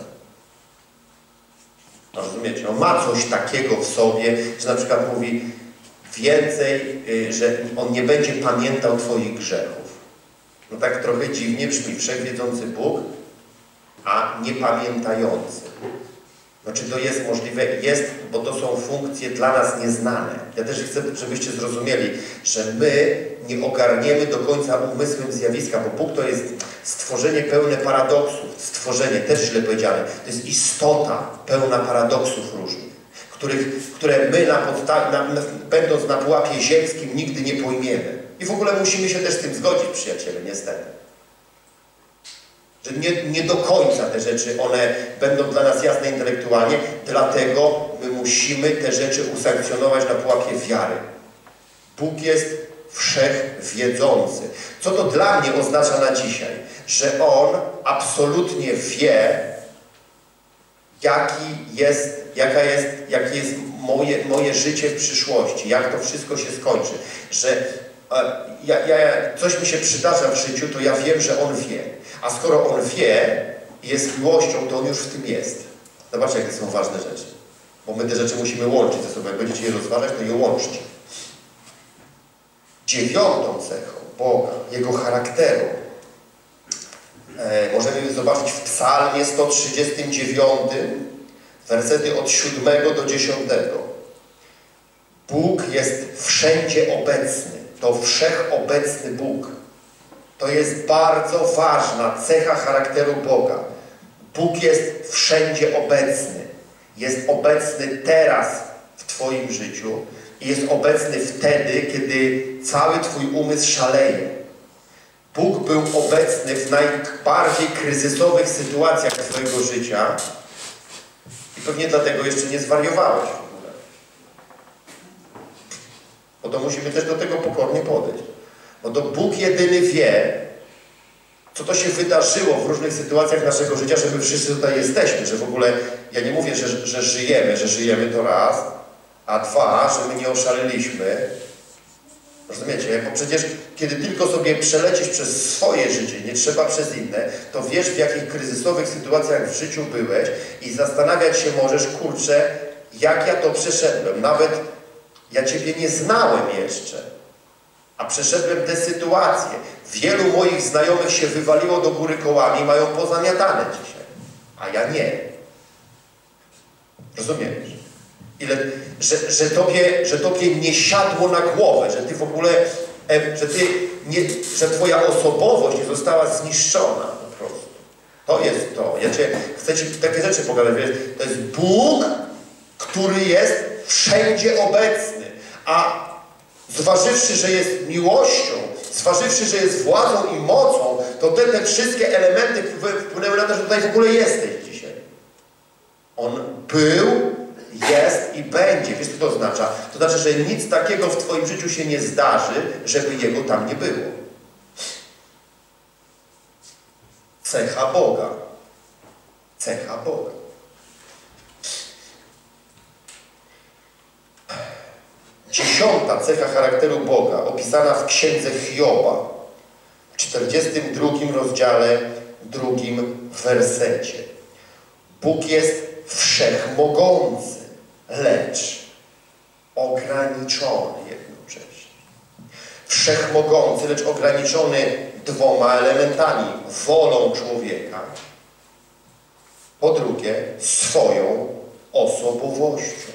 Speaker 1: No, rozumiecie? On ma coś takiego w sobie, że na przykład mówi więcej, yy, że on nie będzie pamiętał twoich grzechów. No tak trochę dziwnie brzmi. Wszechwiedzący Bóg, a niepamiętający. No czy to jest możliwe? Jest, bo to są funkcje dla nas nieznane. Ja też chcę, żebyście zrozumieli, że my nie ogarniemy do końca umysłem zjawiska, bo Bóg to jest stworzenie pełne paradoksów. Stworzenie, też źle powiedziane. To jest istota pełna paradoksów różnych, których, które my, na podsta- na, na, będąc na pułapie ziemskim, nigdy nie pojmiemy. I w ogóle musimy się też z tym zgodzić, przyjaciele, niestety. Że nie, nie do końca te rzeczy, one będą dla nas jasne intelektualnie, dlatego my musimy te rzeczy usankcjonować na pułapie wiary. Bóg jest wszechwiedzący. Co to dla mnie oznacza na dzisiaj? Że On absolutnie wie, jaki jest, jaka jest, jakie jest moje, moje życie w przyszłości, jak to wszystko się skończy. Że ja, ja, coś mi się przydarza w życiu, to ja wiem, że On wie. A skoro On wie i jest miłością, to On już w tym jest. Zobaczcie, jakie są ważne rzeczy. Bo my te rzeczy musimy łączyć ze sobą. Jak będziecie je rozważać, to je łączcie. Dziewiątą cechą Boga, Jego charakteru, e, możemy zobaczyć w Psalmie sto trzydziestym dziewiątym, wersety od siódmego do dziesiątego. Bóg jest wszędzie obecny. To wszechobecny Bóg. To jest bardzo ważna cecha charakteru Boga. Bóg jest wszędzie obecny. Jest obecny teraz w Twoim życiu i jest obecny wtedy, kiedy cały Twój umysł szaleje. Bóg był obecny w najbardziej kryzysowych sytuacjach Twojego życia i pewnie dlatego jeszcze nie zwariowałeś w ogóle. Bo to musimy też do tego pokornie podejść. Bo to Bóg jedyny wie, co to się wydarzyło w różnych sytuacjach naszego życia, że my wszyscy tutaj jesteśmy, że w ogóle, ja nie mówię, że, że żyjemy, że żyjemy to raz, a dwa, że my nie oszaleliśmy. Rozumiecie? Bo przecież kiedy tylko sobie przelecisz przez swoje życie, nie trzeba przez inne, to wiesz, w jakich kryzysowych sytuacjach w życiu byłeś i zastanawiać się możesz, kurczę, jak ja to przeszedłem. Nawet ja Ciebie nie znałem jeszcze, a przeszedłem te sytuacje. Wielu moich znajomych się wywaliło do góry kołami i mają pozamiatane dzisiaj, a ja nie. Rozumiesz? Ile, że, że, tobie, że Tobie nie siadło na głowę, że Ty w ogóle, że, ty nie, że Twoja osobowość nie została zniszczona po prostu. To jest to. Ja cię, chcę Ci takie rzeczy pogadać. Wiesz? To jest Bóg, który jest wszędzie obecny, a zważywszy, że jest miłością, zważywszy, że jest władzą i mocą, to te, te wszystkie elementy wpłynęły na to, że tutaj w ogóle jesteś dzisiaj. On był, jest i będzie. Wiesz, co to oznacza? To znaczy, że nic takiego w Twoim życiu się nie zdarzy, żeby Jego tam nie było. Cecha Boga. Cecha Boga. Dziesiąta cecha charakteru Boga, opisana w księdze Hioba, w czterdziestym drugim rozdziale, drugim wersecie. Bóg jest wszechmogący, lecz ograniczony jednocześnie. Wszechmogący, lecz ograniczony dwoma elementami. Wolą człowieka, po drugie swoją osobowością,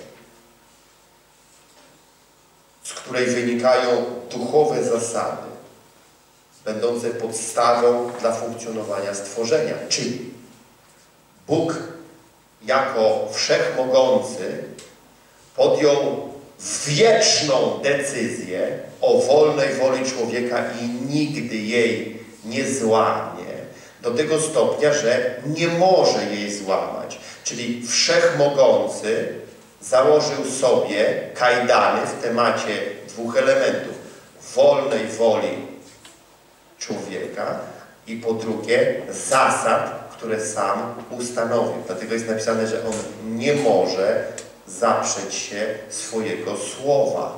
Speaker 1: z której wynikają duchowe zasady, będące podstawą dla funkcjonowania stworzenia. Czyli Bóg jako wszechmogący podjął wieczną decyzję o wolnej woli człowieka i nigdy jej nie złamie, do tego stopnia, że nie może jej złamać. Czyli Wszechmogący założył sobie kajdany w temacie dwóch elementów. Wolnej woli człowieka i po drugie zasad, które sam ustanowił. Dlatego jest napisane, że on nie może zaprzeć się swojego słowa.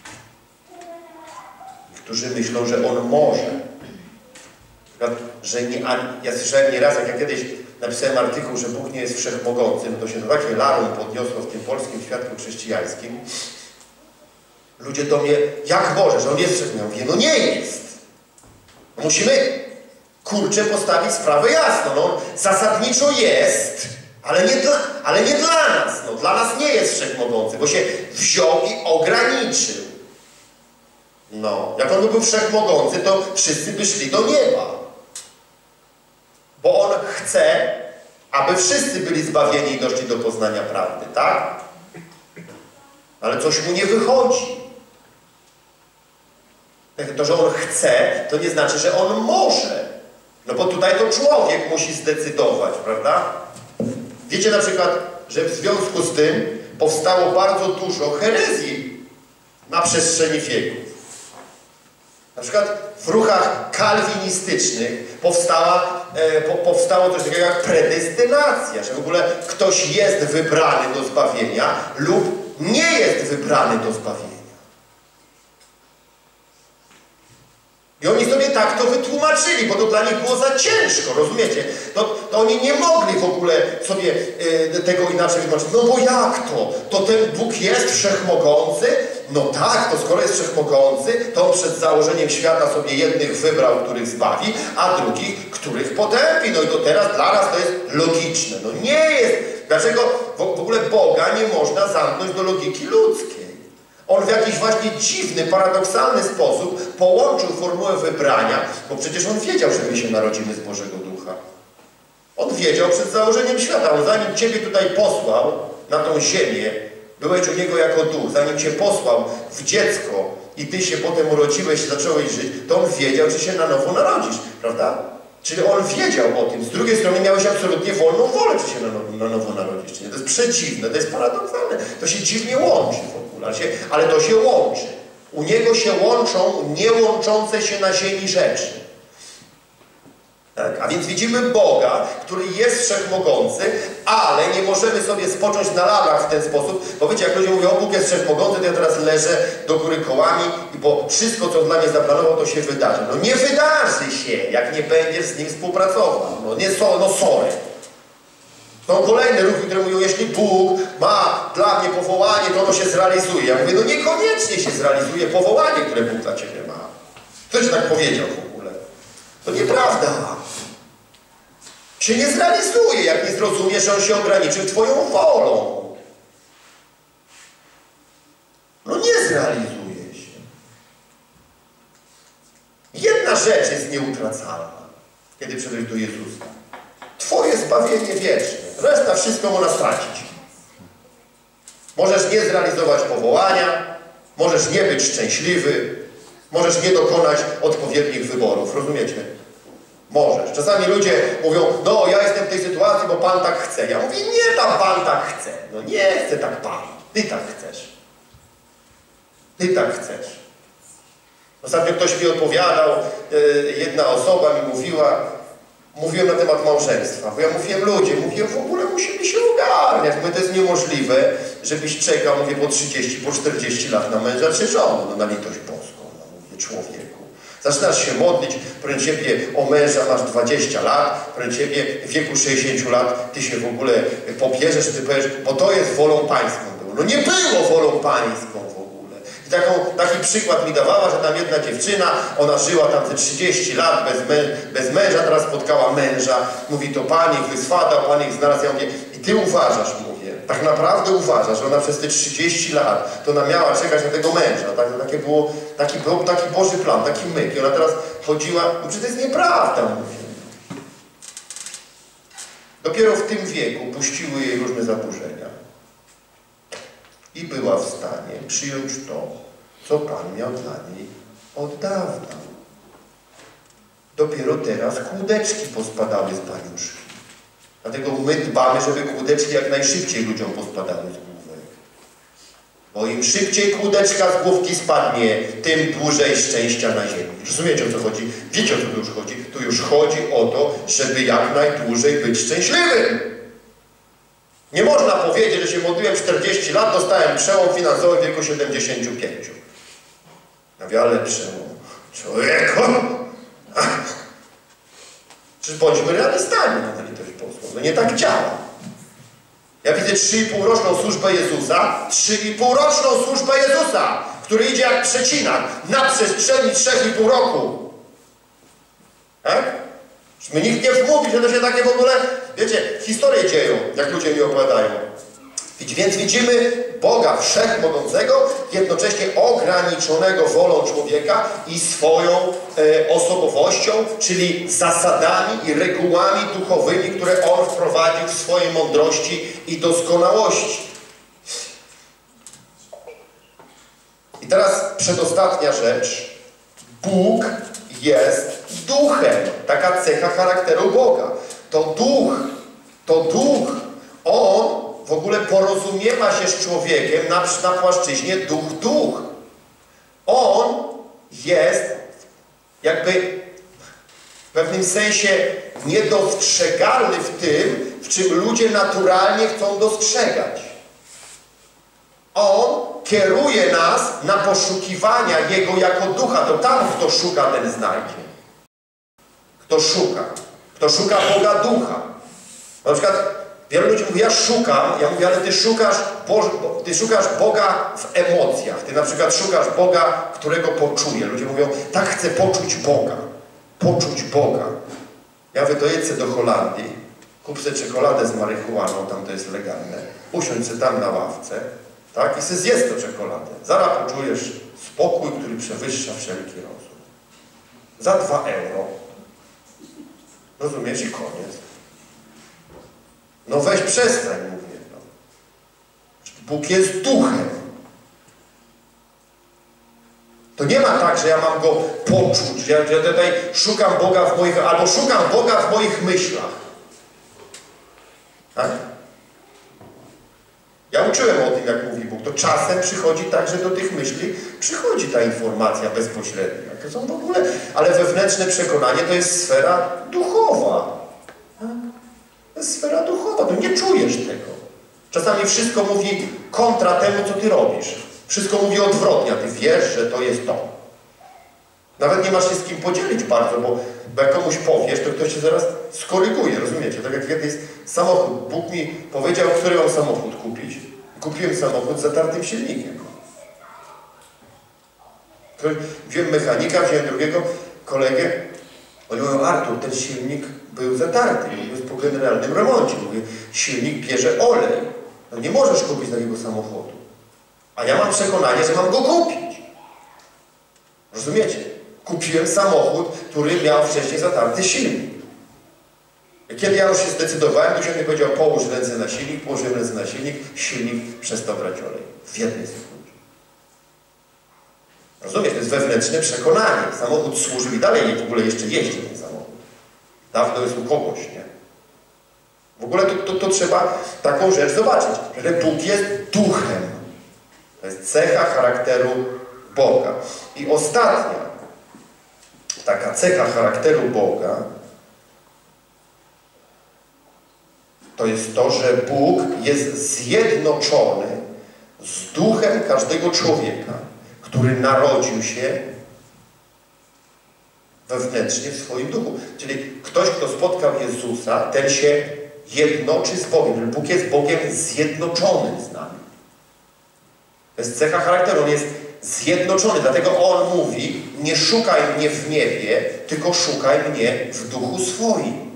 Speaker 1: Niektórzy myślą, że on może. Że nie, ja słyszałem nieraz, jak ja kiedyś napisałem artykuł, że Bóg nie jest wszechmogącym, to się to takie larum podniosło w tym polskim świadku chrześcijańskim. Ludzie do mnie, jak może, że on jest wszechmogący? Ja mówię, no nie jest. Musimy, kurczę, postawić sprawę jasno. No, zasadniczo jest, ale nie, dla, ale nie dla nas. No, dla nas nie jest wszechmogący, bo się wziął i ograniczył. No, jak on był wszechmogący, to wszyscy by szli do nieba. Bo on chce, aby wszyscy byli zbawieni i doszli do poznania prawdy, tak? Ale coś mu nie wychodzi. To, że on chce, to nie znaczy, że on może. No bo tutaj to człowiek musi zdecydować, prawda? Wiecie na przykład, że w związku z tym powstało bardzo dużo herezji na przestrzeni wieków. Na przykład w ruchach kalwinistycznych powstała, e, po, powstało coś takiego jak predestynacja, że w ogóle ktoś jest wybrany do zbawienia lub nie jest wybrany do zbawienia. I oni sobie tak to wytłumaczyli, bo to dla nich było za ciężko, rozumiecie? To, to oni nie mogli w ogóle sobie e, tego inaczej wytłumaczyć. No bo jak to? To ten Bóg jest wszechmogący? No tak, to skoro jest wszechmogący, to on przed założeniem świata sobie jednych wybrał, których zbawi, a drugich, których potępi. No i to teraz dla nas to jest logiczne. No nie jest. Dlaczego w ogóle Boga nie można zamknąć do logiki ludzkiej? On w jakiś właśnie dziwny, paradoksalny sposób połączył formułę wybrania, bo przecież on wiedział, że my się narodzimy z Bożego Ducha. On wiedział przed założeniem świata. On zanim Ciebie tutaj posłał na tą ziemię, byłeś u Niego jako duch, zanim Cię posłał w dziecko i Ty się potem urodziłeś i zacząłeś żyć, to On wiedział, że się na nowo narodzisz, prawda? Czyli On wiedział o tym. Z drugiej strony miałeś absolutnie wolną wolę, czy się na nowo, na nowo narodzisz, czy nie. To jest przedziwne, to jest paradoksalne. To się dziwnie łączy w ogóle, ale, się, ale to się łączy. U Niego się łączą niełączące się na ziemi rzeczy. Tak? A więc widzimy Boga, który jest wszechmogący, ale nie możemy sobie spocząć na laurach w ten sposób, bo wiecie, jak ludzie mówią, o Bóg jest wszechmogący, to ja teraz leżę do góry kołami, bo wszystko, co dla mnie zaplanował, to się wydarzy. No nie wydarzy się, jak nie będziesz z Nim współpracował. No nie, so, no sorry. Są kolejne ruchy, które mówią, jeśli Bóg ma dla mnie powołanie, to ono się zrealizuje. Ja mówię, no niekoniecznie się zrealizuje powołanie, które Bóg dla Ciebie ma. Ktoś tak powiedział w ogóle. To nieprawda. Się nie zrealizuje, jak nie zrozumiesz, że On się ograniczył Twoją wolą. No nie zrealizuje się. Jedna rzecz jest nieutracalna, kiedy przyjdziesz do Jezusa. Twoje zbawienie wieczne. Reszta wszystko można stracić. Możesz nie zrealizować powołania, możesz nie być szczęśliwy, możesz nie dokonać odpowiednich wyborów. Rozumiecie? Możesz. Czasami ludzie mówią, no ja jestem w tej sytuacji, bo Pan tak chce. Ja mówię, nie tam Pan tak chce. No nie chce tak Pan. Ty tak chcesz. Ty tak chcesz. Ostatnio ktoś mi opowiadał, jedna osoba mi mówiła, mówiłem na temat małżeństwa, bo ja mówiłem, ludzie, mówię, w ogóle musimy się ogarniać. Mówię, to jest niemożliwe, żebyś czekał, mówię, po trzydzieści, po czterdzieści lat na męża czy żonę. No na litość boską, no mówię, człowieku. Zaczynasz się modlić, proszę Ciebie, o męża masz dwadzieścia lat, proszę Ciebie, w wieku sześćdziesięciu lat Ty się w ogóle pobierzesz, Ty powiesz, bo to jest wolą Pańską było. No nie było wolą Pańską w ogóle. I taką, taki przykład mi dawała, że tam jedna dziewczyna, ona żyła tam te trzydzieści lat bez, mę bez męża, teraz spotkała męża, mówi, to Pan ich wyswadał, Pan ich znalazł. Ja mówię, i Ty uważasz, mówię, tak naprawdę uważasz, że ona przez te trzydzieści lat, to ona miała czekać na tego męża, tak? To takie było, taki był taki Boży plan, taki myk. I ona teraz chodziła, no przecież to jest nieprawda, mówię. Dopiero w tym wieku puściły jej różne zaburzenia. I była w stanie przyjąć to, co Pan miał dla niej od dawna. dopiero teraz kłódeczki pospadały z paniuszki. Dlatego my dbamy, żeby kłódeczki jak najszybciej ludziom pospadały z główek. Bo im szybciej kłódeczka z główki spadnie, tym dłużej szczęścia na ziemi. Rozumiecie, o co chodzi? Wiecie, o co tu już chodzi? Tu już chodzi o to, żeby jak najdłużej być szczęśliwym. Nie można powiedzieć, że się modliłem czterdzieści lat, dostałem przełom finansowy w wieku siedemdziesięciu pięciu. No ale przełom. Człowieku! Czyż bądźmy realistami na litość boską. No nie tak działa. Ja widzę trzy i pół roczną służbę Jezusa, trzy i pół roczną służbę Jezusa, który idzie jak przecinak na przestrzeni trzech i pół roku. Tak? My nikt nie wmówi, że to się takie w ogóle, wiecie, historie dzieją, jak ludzie mi opowiadają. Więc widzimy Boga Wszechmogącego, jednocześnie ograniczonego wolą człowieka i swoją e, osobowością, czyli zasadami i regułami duchowymi, które On wprowadził w swojej mądrości i doskonałości. I teraz przedostatnia rzecz. Bóg jest duchem. Taka cecha charakteru Boga. To duch, to duch. On w ogóle porozumiewa się z człowiekiem na, na płaszczyźnie duch-duch. On jest jakby w pewnym sensie niedostrzegalny w tym, w czym ludzie naturalnie chcą dostrzegać. On kieruje nas na poszukiwania Jego jako ducha. To tam, kto szuka, ten znajdzie. Kto szuka. Kto szuka Boga ducha. Na przykład wielu ludzi mówi, ja szukam, ja mówię, ale ty szukasz, Boże, ty szukasz Boga w emocjach. Ty na przykład szukasz Boga, którego poczuję. Ludzie mówią, tak chcę poczuć Boga. Poczuć Boga. Ja mówię, to jedź do Holandii, kup sobie czekoladę z marihuaną, tam to jest legalne, usiądź sobie tam na ławce, tak, i sobie zjedz tę czekoladę. Zaraz poczujesz spokój, który przewyższa wszelki rozum. Za dwa euro. Rozumiesz? I koniec. No weź przestań, mówię. No. Bóg jest duchem. To nie ma tak, że ja mam Go poczuć, że ja, że ja tutaj szukam Boga w moich, albo szukam Boga w moich myślach. Tak? Ja uczyłem o tym, jak mówi Bóg. To czasem przychodzi tak, że do tych myśli przychodzi ta informacja bezpośrednia. To są w ogóle, ale wewnętrzne przekonanie to jest sfera duchowa. Tak? To jest sfera duchowa, to nie czujesz tego. Czasami wszystko mówi kontra temu, co ty robisz. Wszystko mówi odwrotnie, a ty wiesz, że to jest to. Nawet nie masz się z kim podzielić bardzo, bo, bo jak komuś powiesz, to ktoś się zaraz skoryguje, rozumiecie? Tak jak kiedyś samochód. Bóg mi powiedział, który mam samochód kupić. Kupiłem samochód z zatartym silnikiem. Wziąłem mechanika, wziąłem drugiego kolegę. Oni mówią, Artur, ten silnik był zatarty. Jest po generalnym remoncie. Mówię, silnik bierze olej. No nie możesz kupić takiego samochodu. A ja mam przekonanie, że mam go kupić. Rozumiecie? Kupiłem samochód, który miał wcześniej zatarty silnik. Kiedy ja już się zdecydowałem, to się mi powiedział, połóż ręce na silnik, położyłem ręce na silnik, silnik przestał brać olej. W jednej sekundzie. Rozumiesz? To jest wewnętrzne przekonanie. Samochód służył i dalej w ogóle jeszcze jeździ ten samochód. Dawno jest u kogoś, nie? W ogóle to, to, to trzeba taką rzecz zobaczyć, że Bóg jest duchem. To jest cecha charakteru Boga. I ostatnia taka cecha charakteru Boga to jest to, że Bóg jest zjednoczony z duchem każdego człowieka, który narodził się wewnętrznie w swoim duchu. Czyli ktoś, kto spotkał Jezusa, ten się jednoczy z Bogiem. Bóg jest Bogiem zjednoczonym z nami. To jest cecha charakteru. On jest zjednoczony. Dlatego On mówi, nie szukaj mnie w niebie, tylko szukaj mnie w duchu swoim.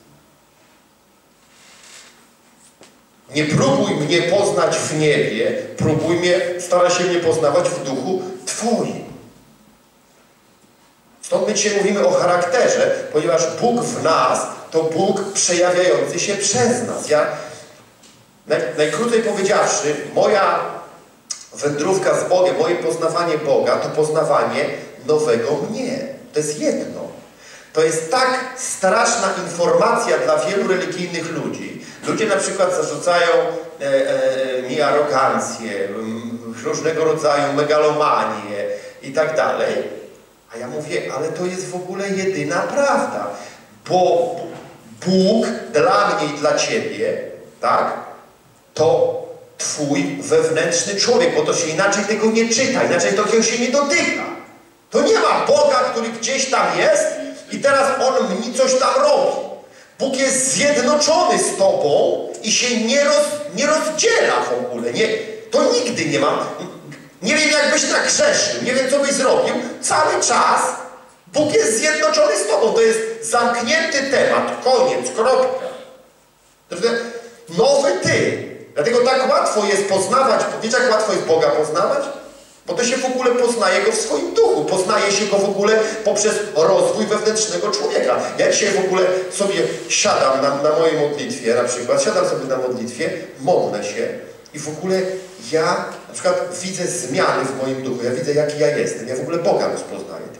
Speaker 1: Nie próbuj mnie poznać w niebie, próbuj mnie, staraj się mnie poznawać w duchu Twoim. Stąd my dzisiaj mówimy o charakterze, ponieważ Bóg w nas to Bóg przejawiający się przez nas. Ja, naj, najkrócej powiedziawszy, moja wędrówka z Bogiem, moje poznawanie Boga to poznawanie nowego mnie. To jest jedno. To jest tak straszna informacja dla wielu religijnych ludzi. Ludzie na przykład zarzucają e, e, mi arogancję, różnego rodzaju megalomanię i tak dalej. A ja mówię, ale to jest w ogóle jedyna prawda. Bo Bóg dla mnie i dla ciebie, tak, to twój wewnętrzny człowiek, bo to się inaczej tego nie czyta, inaczej to się nie dotyka. To nie ma Boga, który gdzieś tam jest i teraz On mi coś tam robi. Bóg jest zjednoczony z tobą i się nie, roz, nie rozdziela w ogóle. Nie, to nigdy nie ma. Nie wiem, jakbyś tak grzeszył, nie wiem, co byś zrobił. Cały czas Bóg jest zjednoczony z tobą. To jest zamknięty temat, koniec, kropka. To jest nowy ty. Dlatego tak łatwo jest poznawać, wiecie, jak łatwo jest Boga poznawać? Bo to się w ogóle poznaje Go w swoim duchu, poznaje się Go w ogóle poprzez rozwój wewnętrznego człowieka. Ja dzisiaj w ogóle sobie siadam na, na mojej modlitwie, na przykład, siadam sobie na modlitwie, modlę się i w ogóle ja na przykład widzę zmiany w moim duchu, ja widzę, jaki ja jestem, ja w ogóle Boga rozpoznaję tym.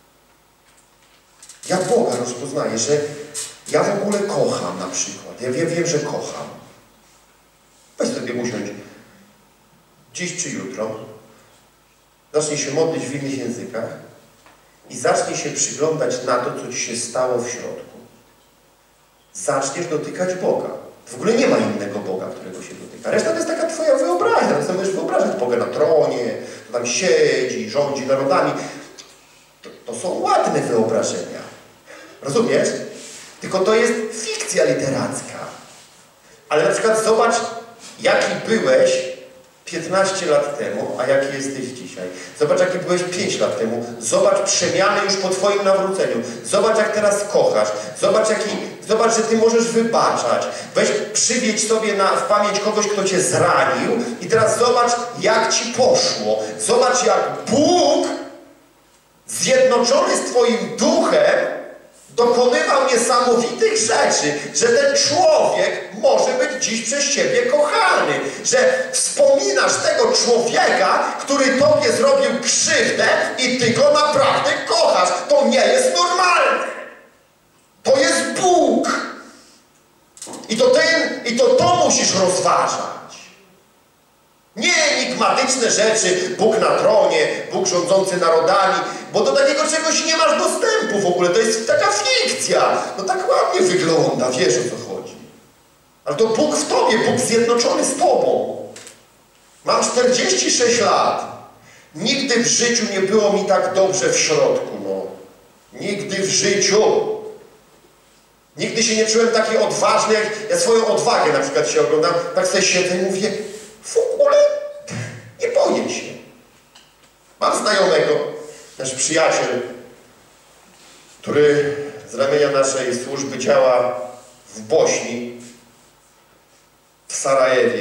Speaker 1: Ja Boga rozpoznaję, że ja w ogóle kocham na przykład, ja wiem, wiem że kocham. Weź sobie usiądź dziś czy jutro, zacznij się modlić w innych językach i zacznij się przyglądać na to, co ci się stało w środku. Zaczniesz dotykać Boga. W ogóle nie ma innego Boga, którego się dotyka. Reszta to jest taka twoja wyobraźnia. To możesz wyobrażać Boga na tronie, to tam siedzi, rządzi narodami. To, to są ładne wyobrażenia. Rozumiesz? Tylko to jest fikcja literacka. Ale na przykład zobacz, jaki byłeś piętnaście lat temu, a jaki jesteś dzisiaj. Zobacz, jaki byłeś pięć lat temu. Zobacz przemiany już po twoim nawróceniu. Zobacz, jak teraz kochasz. Zobacz, jaki, zobacz, że ty możesz wybaczać. Weź, przywieź sobie na, w pamięć kogoś, kto cię zranił i teraz zobacz, jak ci poszło. Zobacz, jak Bóg zjednoczony z twoim duchem dokonywał niesamowitych rzeczy, że ten człowiek może być dziś przez ciebie kochany, że wspominasz tego człowieka, który tobie zrobił krzywdę i ty go naprawdę kochasz. To nie jest normalne. To jest Bóg. I to, ten, i to, to musisz rozważać. Nie enigmatyczne rzeczy, Bóg na tronie, Bóg rządzący narodami, bo do takiego czegoś nie masz dostępu w ogóle, to jest taka fikcja. No tak ładnie wygląda, wiesz, o co chodzi. Ale to Bóg w tobie, Bóg zjednoczony z tobą. Mam czterdzieści sześć lat. Nigdy w życiu nie było mi tak dobrze w środku, no. Nigdy w życiu. Nigdy się nie czułem taki odważny, jak ja swoją odwagę na przykład się oglądam, tak sobie siedzę i mówię, w ogóle nie boję się. Mam znajomego, nasz przyjaciel, który z ramienia naszej służby działa w Bośni, w Sarajewie.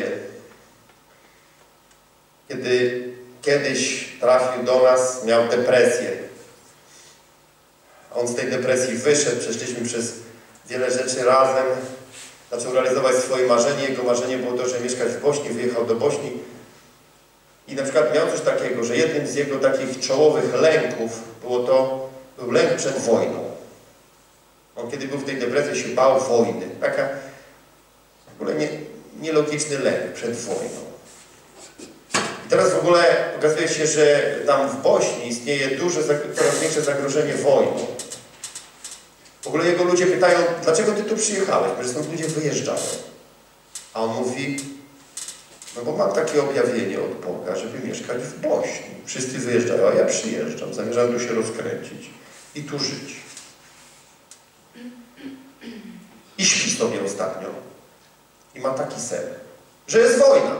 Speaker 1: Kiedy kiedyś trafił do nas, miał depresję. On z tej depresji wyszedł, przeszliśmy przez wiele rzeczy razem. Zaczął realizować swoje marzenie. Jego marzenie było to, że mieszkać w Bośni, wyjechał do Bośni. I na przykład miał coś takiego, że jednym z jego takich czołowych lęków było to, był lęk przed wojną. On kiedy był w tej depresji, się bał wojny. Taka w ogóle nie, nielogiczny lęk przed wojną. I teraz w ogóle okazuje się, że tam w Bośni istnieje duże, coraz większe zagrożenie wojną. W ogóle jego ludzie pytają, dlaczego ty tu przyjechałeś? Bo stąd ludzie wyjeżdżają. A on mówi, no bo mam takie objawienie od Boga, żeby mieszkać w Bośni. Wszyscy wyjeżdżają, a ja przyjeżdżam. Zamierzam tu się rozkręcić i tu żyć. I śpi sobie ostatnio. I ma taki sen, że jest wojna.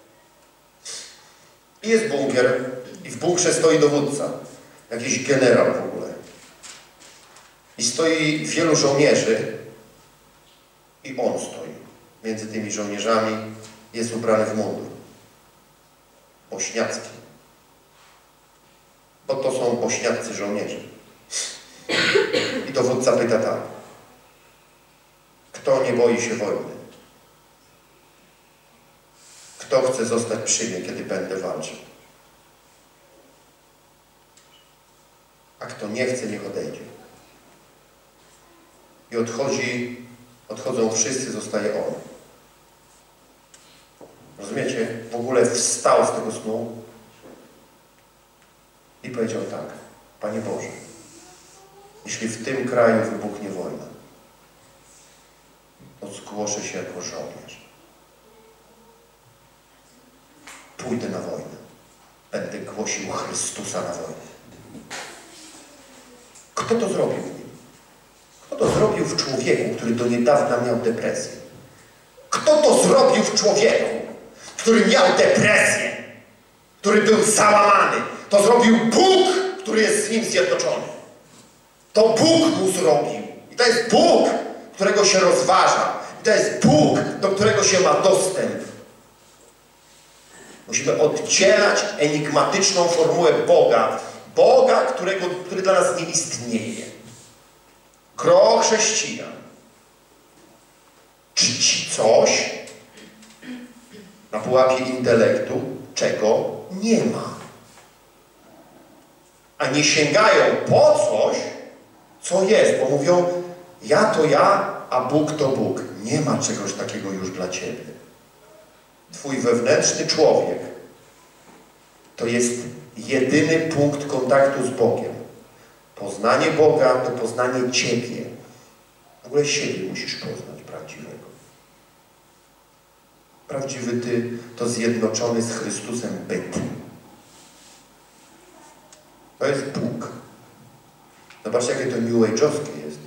Speaker 1: I jest bunkier. I w bunkrze stoi dowódca. Jakiś generał w ogóle. I stoi wielu żołnierzy. I on stoi. Między tymi żołnierzami jest ubrany w mundur. Bośniacki. Bo to są bośniaccy żołnierze. I dowódca pyta tak. Kto nie boi się wojny? Kto chce zostać przy mnie, kiedy będę walczył? A kto nie chce, niech odejdzie. i odchodzi, odchodzą wszyscy, zostaje on. Rozumiecie? W ogóle wstał z tego snu i powiedział tak: Panie Boże, jeśli w tym kraju wybuchnie wojna, to zgłoszę się jako żołnierz. Pójdę na wojnę. Będę głosił Chrystusa na wojnie. Kto to zrobił w nim? Kto to zrobił w człowieku, który do niedawna miał depresję? Kto to zrobił w człowieku, który miał depresję, który był załamany? To zrobił Bóg, który jest z nim zjednoczony. To Bóg mu zrobił. I to jest Bóg, którego się rozważa. I to jest Bóg, do którego się ma dostęp. Musimy oddzielać enigmatyczną formułę Boga. Boga, którego, który dla nas nie istnieje. Gro chrześcijan czci coś na pułapie intelektu, czego nie ma. A nie sięgają po coś, co jest, bo mówią: ja to ja, a Bóg to Bóg. Nie ma czegoś takiego już dla ciebie. Twój wewnętrzny człowiek to jest jedyny punkt kontaktu z Bogiem. Poznanie Boga to poznanie ciebie. W ogóle siebie musisz poznać prawdziwego. Prawdziwy ty to zjednoczony z Chrystusem byt. To jest Bóg. Zobaczcie, jakie to New Age'owskie jest.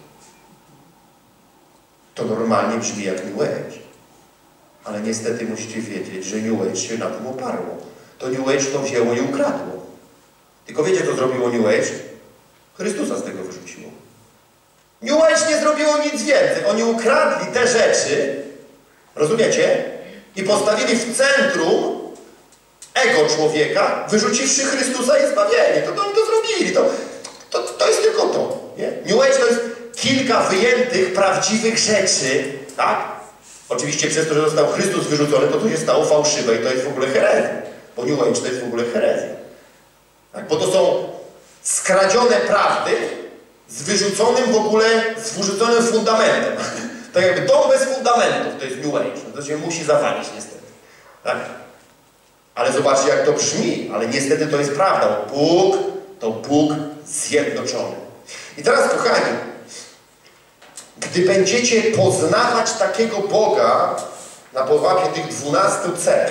Speaker 1: To normalnie brzmi jak New Age. Ale niestety musicie wiedzieć, że New Age się na tym oparło. To New Age to wzięło i ukradło. Tylko wiecie, co zrobiło New Age? Chrystusa z tego wyrzuciło. New Age nie zrobiło nic więcej. Oni ukradli te rzeczy, rozumiecie? I postawili w centrum ego człowieka, wyrzuciwszy Chrystusa i zbawienie. To, to oni to zrobili. To, to, to jest tylko to. Nie? New Age to jest kilka wyjętych, prawdziwych rzeczy, tak? Oczywiście przez to, że został Chrystus wyrzucony, to to się stało fałszywe i to jest w ogóle herezja. Bo New Age to jest w ogóle herezja. Tak? Bo to są skradzione prawdy z wyrzuconym w ogóle, z wyrzuconym fundamentem. Tak jakby dom bez fundamentów to jest New Age. To się musi zawalić niestety. Tak? Ale zobaczcie, jak to brzmi. Ale niestety to jest prawda. Bóg to Bóg zjednoczony. I teraz, kochani, gdy będziecie poznawać takiego Boga na podstawie tych dwunastu cech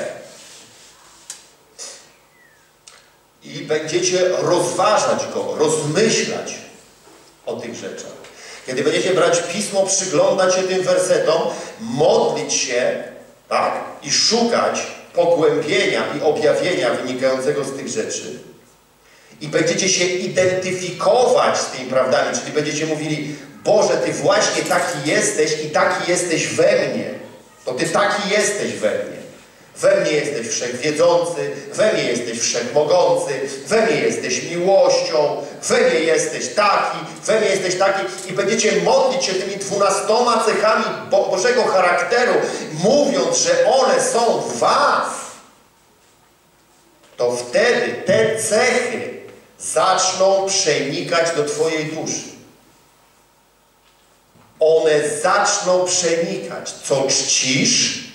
Speaker 1: i będziecie rozważać Go, rozmyślać o tych rzeczach, kiedy będziecie brać Pismo, przyglądać się tym wersetom, modlić się, tak, i szukać pogłębienia i objawienia wynikającego z tych rzeczy, i będziecie się identyfikować z tymi prawdami, czyli będziecie mówili: Boże, Ty właśnie taki jesteś i taki jesteś we mnie. To Ty taki jesteś we mnie. We mnie jesteś wszechwiedzący, we mnie jesteś wszechmogący, we mnie jesteś miłością, we mnie jesteś taki, we mnie jesteś taki. I będziecie modlić się tymi dwunastoma cechami Bo Bożego charakteru, mówiąc, że one są w was. To wtedy te cechy zaczną przenikać do twojej duszy. One zaczną przenikać. Co czcisz,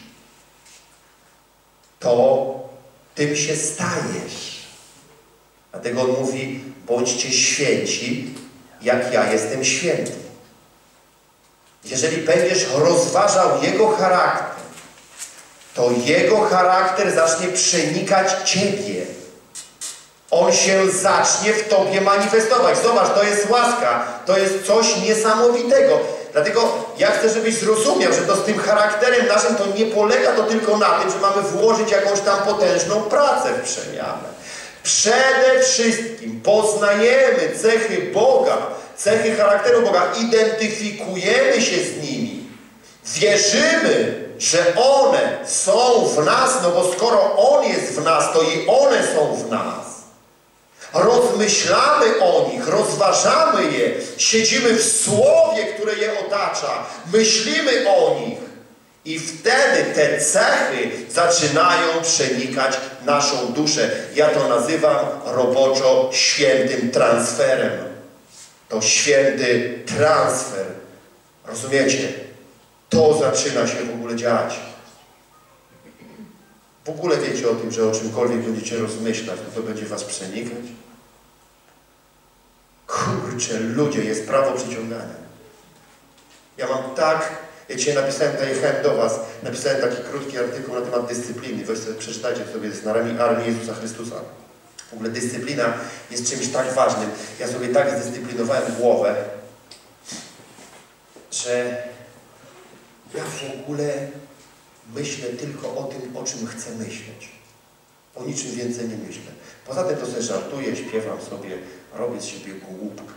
Speaker 1: to tym się stajesz. Dlatego on mówi: bądźcie święci, jak ja jestem święty. Jeżeli będziesz rozważał Jego charakter, to Jego charakter zacznie przenikać ciebie. On się zacznie w tobie manifestować. Zobacz, to jest łaska. To jest coś niesamowitego. Dlatego ja chcę, żebyś zrozumiał, że to z tym charakterem naszym to nie polega to tylko na tym, że mamy włożyć jakąś tam potężną pracę w przemianę. Przede wszystkim poznajemy cechy Boga, cechy charakteru Boga, identyfikujemy się z nimi. Wierzymy, że one są w nas, no bo skoro On jest w nas, to i one są w nas. Rozmyślamy o nich, rozważamy je, siedzimy w Słowie, które je otacza, myślimy o nich i wtedy te cechy zaczynają przenikać naszą duszę. Ja to nazywam roboczo świętym transferem. To święty transfer. Rozumiecie? To zaczyna się w ogóle dziać. W ogóle wiecie o tym, że o czymkolwiek będziecie rozmyślać, to, to będzie was przenikać? Kurczę, ludzie, jest prawo przyciągania. Ja mam tak, ja dzisiaj napisałem, tutaj chęć do was, napisałem taki krótki artykuł na temat dyscypliny. Weź sobie, przeczytajcie sobie z narami Armii Jezusa Chrystusa. W ogóle dyscyplina jest czymś tak ważnym. Ja sobie tak zdyscyplinowałem głowę, że ja w ogóle myślę tylko o tym, o czym chcę myśleć. O niczym więcej nie myślę. Poza tym to sobie żartuję, śpiewam sobie, robię z siebie głupka.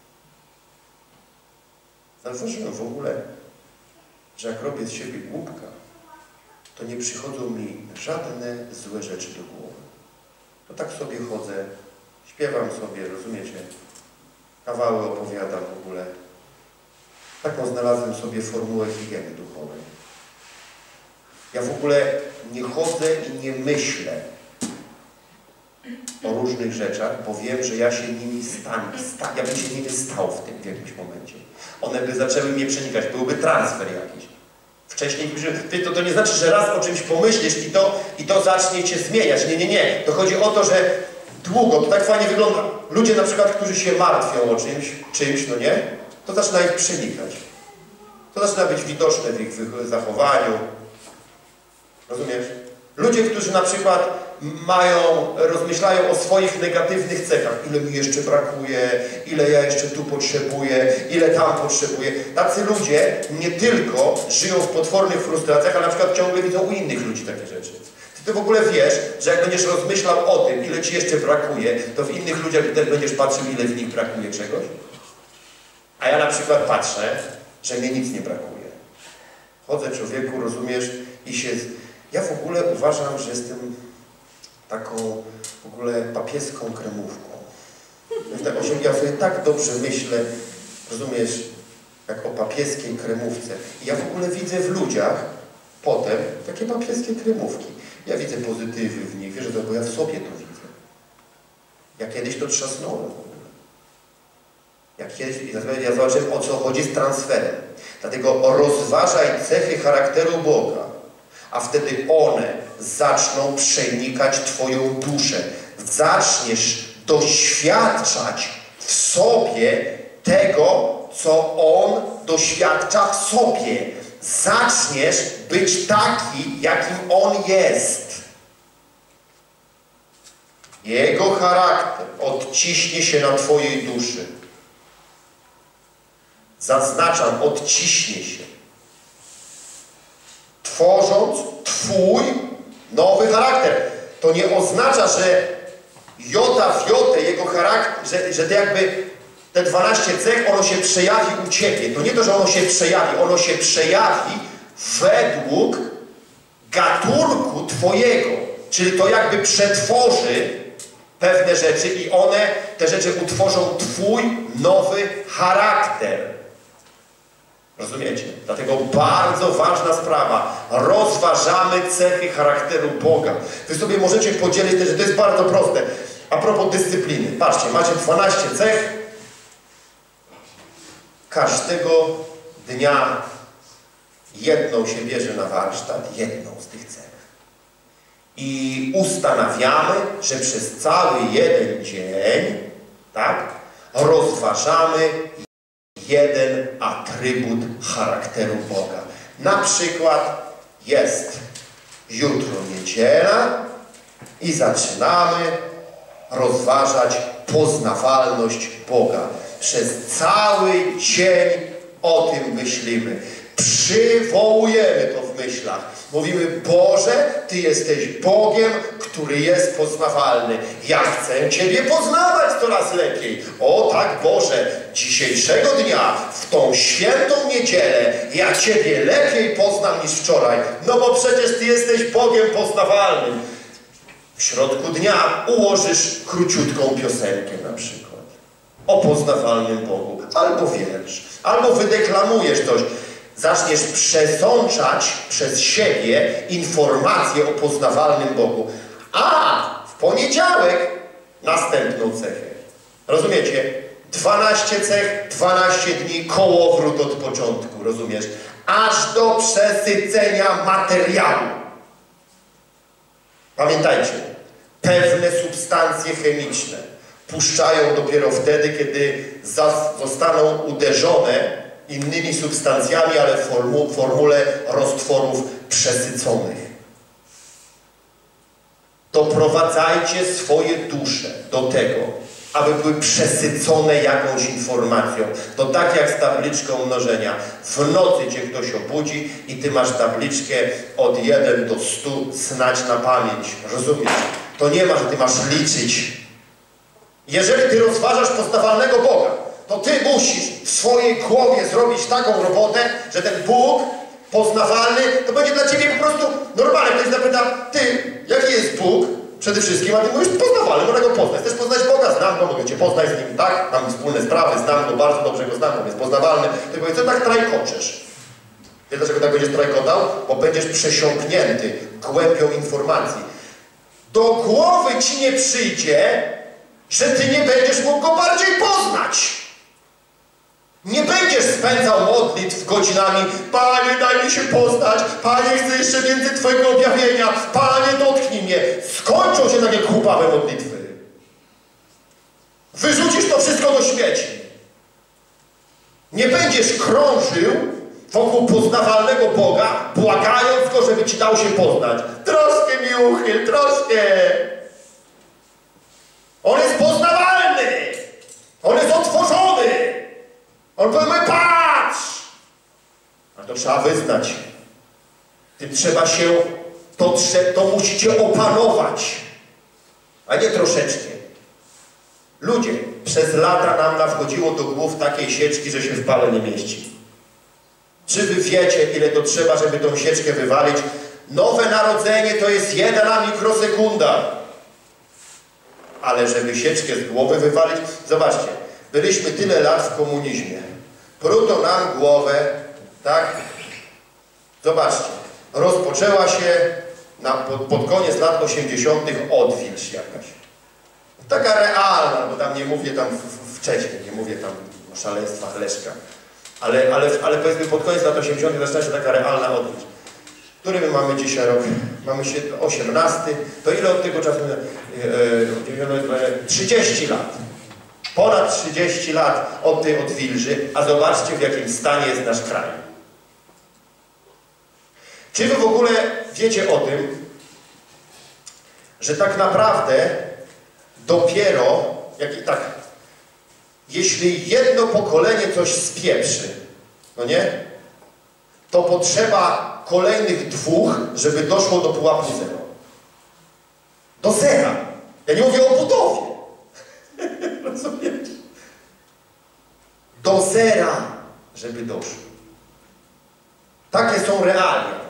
Speaker 1: Zauważyłem w ogóle, że jak robię z siebie głupka, to nie przychodzą mi żadne złe rzeczy do głowy. To tak sobie chodzę, śpiewam sobie, rozumiecie? Kawały opowiadam w ogóle. Taką znalazłem sobie formułę higieny duchowej. Ja w ogóle nie chodzę i nie myślę o różnych rzeczach, bo wiem, że ja się nimi stanę. Sta ja bym się nimi stał w tym w jakimś momencie. One by zaczęły mnie przenikać, byłby transfer jakiś. Wcześniej, to, to nie znaczy, że raz o czymś pomyślisz i to, i to zacznie cię zmieniać. Nie, nie, nie. To chodzi o to, że długo, to tak fajnie wygląda. Ludzie na przykład, którzy się martwią o czymś, czymś, no nie? To zaczyna ich przenikać. To zaczyna być widoczne w ich zachowaniu. Rozumiesz? Ludzie, którzy na przykład mają, rozmyślają o swoich negatywnych cechach. Ile mi jeszcze brakuje, ile ja jeszcze tu potrzebuję, ile tam potrzebuję. Tacy ludzie nie tylko żyją w potwornych frustracjach, ale na przykład ciągle widzą u innych ludzi takie rzeczy. Ty, ty w ogóle wiesz, że jak będziesz rozmyślał o tym, ile ci jeszcze brakuje, to w innych ludziach też będziesz patrzył, ile w nich brakuje czegoś. A ja na przykład patrzę, że mnie nic nie brakuje. Chodzę, człowieku, rozumiesz, i się... Ja w ogóle uważam, że jestem taką w ogóle papieską kremówką. Ja sobie tak dobrze myślę, rozumiesz, jak o papieskiej kremówce. I ja w ogóle widzę w ludziach potem takie papieskie kremówki. Ja widzę pozytywy w nich, wiesz, bo ja w sobie to widzę. Ja kiedyś to trzasnąłem w ogóle. Jak kiedyś, ja zobaczyłem, o co chodzi z transferem. Dlatego rozważaj cechy charakteru Boga, a wtedy one zaczną przenikać twoją duszę. Zaczniesz doświadczać w sobie tego, co On doświadcza w sobie. Zaczniesz być taki, jakim On jest. Jego charakter odciśnie się na twojej duszy. Zaznaczam, odciśnie się. Tworząc twój nowy charakter. To nie oznacza, że jota w jotę, jego charakter, że, że to jakby te dwanaście cech, ono się przejawi u ciebie. To nie to, że ono się przejawi, ono się przejawi według gatunku twojego. Czyli to jakby przetworzy pewne rzeczy i one, te rzeczy utworzą twój nowy charakter. Rozumiecie? Dlatego bardzo ważna sprawa. Rozważamy cechy charakteru Boga. Wy sobie możecie podzielić też, że to jest bardzo proste. A propos dyscypliny. Patrzcie, macie dwanaście cech. Każdego dnia jedną się bierze na warsztat, jedną z tych cech. I ustanawiamy, że przez cały jeden dzień, tak, rozważamy jeden atrybut charakteru Boga. Na przykład jest jutro niedziela i zaczynamy rozważać poznawalność Boga. Przez cały dzień o tym myślimy. Przywołujemy to w myślach. Mówimy, Boże, Ty jesteś Bogiem, który jest poznawalny. Ja chcę Ciebie poznawać coraz lepiej. O tak, Boże, dzisiejszego dnia, w tą świętą niedzielę, ja Ciebie lepiej poznam niż wczoraj. No bo przecież Ty jesteś Bogiem poznawalnym. W środku dnia ułożysz króciutką piosenkę na przykład o poznawalnym Bogu. Albo wiersz, albo wydeklamujesz coś. Zaczniesz przesączać przez siebie informacje o poznawalnym Bogu. A w poniedziałek następną cechę. Rozumiecie? dwanaście cech, dwanaście dni, kołowrót od początku, rozumiesz? Aż do przesycenia materiału. Pamiętajcie, pewne substancje chemiczne puszczają dopiero wtedy, kiedy zostaną uderzone innymi substancjami, ale w formu, formule roztworów przesyconych. Doprowadzajcie swoje dusze do tego, aby były przesycone jakąś informacją. To tak jak z tabliczką mnożenia. W nocy cię ktoś obudzi i ty masz tabliczkę od jeden do stu snać na pamięć. Rozumiesz? To nie ma, że ty masz liczyć. Jeżeli ty rozważasz poznawalnego Boga, to ty musisz w swojej głowie zrobić taką robotę, że ten Bóg poznawalny, to będzie dla ciebie po prostu normalne. Ktoś zapyta, ty, jaki jest Bóg? Przede wszystkim, a ty mówisz, poznawalny, można go poznać. Chcesz poznać Boga? Znam go, mogę cię poznać z nim, tak? Mam wspólne sprawy, znam go, bardzo dobrze go znam, on jest poznawalny. Ty powiedz, co tak trajkoczesz? Wiesz, dlaczego tak będziesz trajkotał? Bo będziesz przesiąknięty głębią informacji. Do głowy ci nie przyjdzie, że ty nie będziesz mógł go bardziej poznać. Nie będziesz spędzał modlitw godzinami. Panie, daj mi się poznać. Panie, chcę jeszcze więcej Twojego objawienia. Panie, dotknij mnie. Skończą się takie głupawe modlitwy. Wyrzucisz to wszystko do śmieci. Nie będziesz krążył wokół poznawalnego Boga, błagając Go, żeby Ci dał się poznać. Troszkę mi uchyl, troszkę. On jest poznawalny. On jest otworzony. On powie, patrz! A to trzeba wyznać. Tym trzeba się, to, to musicie opanować. A nie troszeczkę. Ludzie, przez lata nam nawchodziło do głów takiej sieczki, że się w pale nie mieści. Czy wy wiecie, ile to trzeba, żeby tą sieczkę wywalić? Nowe narodzenie to jest jedna mikrosekunda. Ale żeby sieczkę z głowy wywalić, zobaczcie, byliśmy tyle lat w komunizmie. Pruto nam głowę, tak? Zobaczcie, rozpoczęła się na, pod, pod koniec lat osiemdziesiątych odwilż jakaś. Taka realna, bo tam nie mówię tam wcześniej, nie mówię tam o szaleństwach Leszka. Ale, ale, ale powiedzmy pod koniec lat osiemdziesiątych zaczyna się taka realna odwilż. Który my mamy dzisiaj rok? Mamy się osiemnasty. To ile od tego czasu? trzydzieści lat. Ponad trzydzieści lat od tej odwilży, a zobaczcie, w jakim stanie jest nasz kraj. Czy wy w ogóle wiecie o tym, że tak naprawdę dopiero, jak, tak, jeśli jedno pokolenie coś spieprzy, no nie, to potrzeba kolejnych dwóch, żeby doszło do pułapu zero. Do zera. Ja nie mówię o budowie. Rozumiesz? Do zera, żeby doszło. Takie są realia.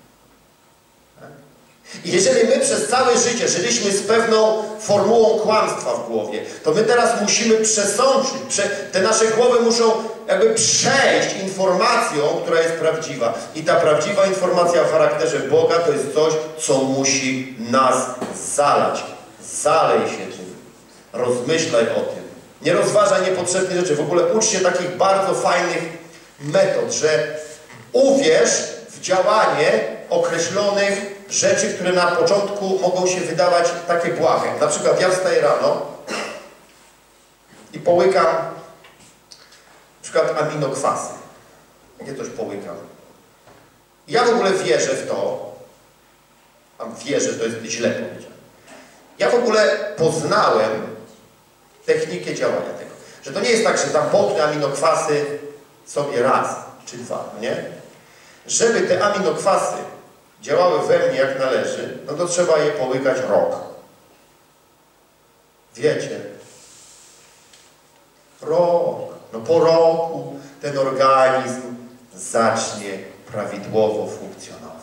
Speaker 1: I jeżeli my przez całe życie żyliśmy z pewną formułą kłamstwa w głowie, to my teraz musimy przesączyć, prze, te nasze głowy muszą jakby przejść informacją, która jest prawdziwa. I ta prawdziwa informacja w charakterze Boga to jest coś, co musi nas zalać. Zalej się tym. Rozmyślaj o tym. Nie rozważaj niepotrzebnych rzeczy. W ogóle ucz się takich bardzo fajnych metod, że uwierz w działanie określonych rzeczy, które na początku mogą się wydawać takie błahe. Na przykład ja wstaję rano i połykam na przykład aminokwasy. Jakie coś połykam. Ja w ogóle wierzę w to, a wierzę, to jest źle powiedziane. Ja w ogóle poznałem technikę działania tego. Że to nie jest tak, że tam połknę aminokwasy sobie raz czy dwa, nie? Żeby te aminokwasy działały we mnie jak należy, no to trzeba je połykać rok. Wiecie? Rok. No po roku ten organizm zacznie prawidłowo funkcjonować.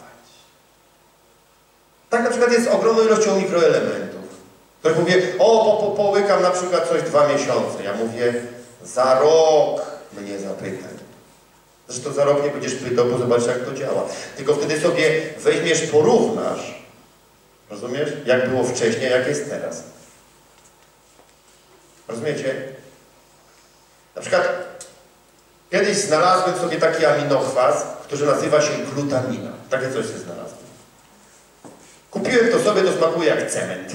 Speaker 1: Tak na przykład jest z ogromną ilością mikroelementów. Ktoś mówi, o, po, po, połykam na przykład coś dwa miesiące. Ja mówię, za rok mnie zapytaj. Zresztą za rok nie będziesz pytał, bo zobaczysz, jak to działa. Tylko wtedy sobie weźmiesz, porównasz, rozumiesz, jak było wcześniej, jak jest teraz. Rozumiecie? Na przykład kiedyś znalazłem sobie taki aminokwas, który nazywa się glutamina. Takie coś sobie znalazłem. Kupiłem to sobie, to smakuje jak cement.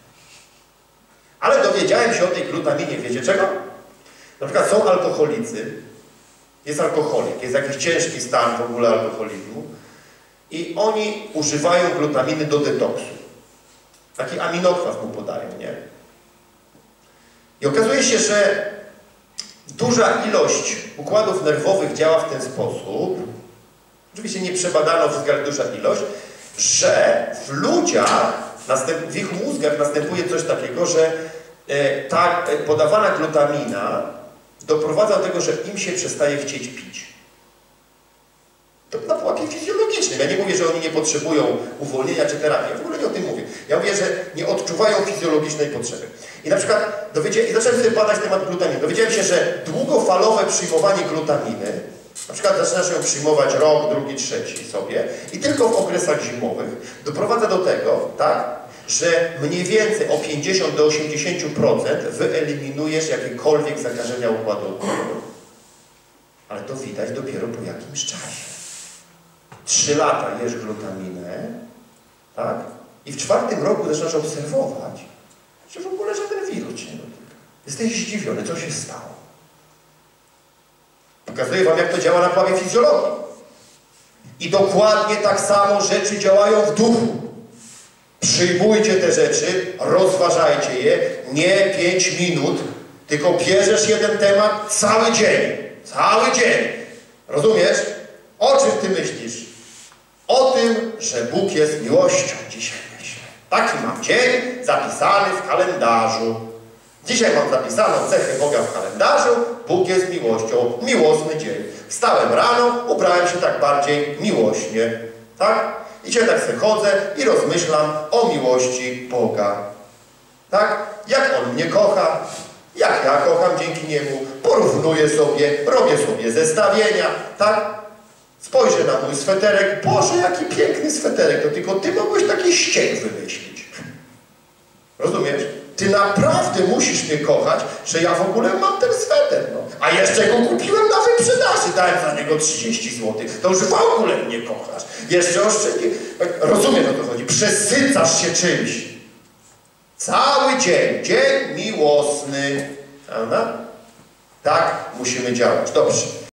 Speaker 1: Ale dowiedziałem się o tej glutaminie, wiecie czego? Na przykład są alkoholicy, jest alkoholik, jest jakiś ciężki stan w ogóle alkoholizmu i oni używają glutaminy do detoksu. Taki aminokwas mu podają, nie? I okazuje się, że duża ilość układów nerwowych działa w ten sposób, oczywiście nie przebadano wszystko, ale duża ilość, że w ludziach, w ich mózgach następuje coś takiego, że ta podawana glutamina doprowadza do tego, że im się przestaje chcieć pić. To na pułapie fizjologicznym. Ja nie mówię, że oni nie potrzebują uwolnienia czy terapii. Ja w ogóle nie o tym mówię. Ja mówię, że nie odczuwają fizjologicznej potrzeby. I na przykład dowiedziałem, i zacząłem sobie badać temat glutaminy. Dowiedziałem się, że długofalowe przyjmowanie glutaminy, na przykład zaczynasz ją przyjmować rok, drugi, trzeci sobie i tylko w okresach zimowych doprowadza do tego, tak, że mniej więcej o pięćdziesiąt do osiemdziesięciu procent wyeliminujesz jakiekolwiek zakażenia układu oddechowego. Ale to widać dopiero po jakimś czasie. Trzy lata jesz glutaminę, tak? I w czwartym roku zaczynasz obserwować, że w ogóle żaden wirus cię nie dotyka. Jesteś zdziwiony, co się stało. Pokazuję wam, jak to działa na pułapie fizjologii. I dokładnie tak samo rzeczy działają w duchu. Przyjmujcie te rzeczy, rozważajcie je, nie pięć minut, tylko bierzesz jeden temat cały dzień. Cały dzień. Rozumiesz? O czym ty myślisz? O tym, że Bóg jest miłością. Dzisiaj myślę. Taki mam dzień zapisany w kalendarzu. Dzisiaj mam zapisaną cechę Boga w kalendarzu. Bóg jest miłością. Miłosny dzień. Wstałem rano, ubrałem się tak bardziej miłośnie. Tak? I dzisiaj tak sobie chodzę i rozmyślam o miłości Boga. Tak? Jak On mnie kocha, jak ja kocham dzięki Niemu, porównuję sobie, robię sobie zestawienia, tak? Spojrzę na mój sweterek, Boże, jaki piękny sweterek, to tylko Ty mogłeś taki ściek wymyślić. Rozumiesz? Ty naprawdę musisz mnie kochać, że ja w ogóle mam ten sweter, no. A jeszcze go kupiłem na wyprzedaży, dałem za niego trzydzieści złotych. To już w ogóle mnie kochasz. Jeszcze oszczędnie. Rozumiem, o to chodzi. Przesycasz się czymś. Cały dzień. Dzień miłosny. Prawda? Tak musimy działać. Dobrze.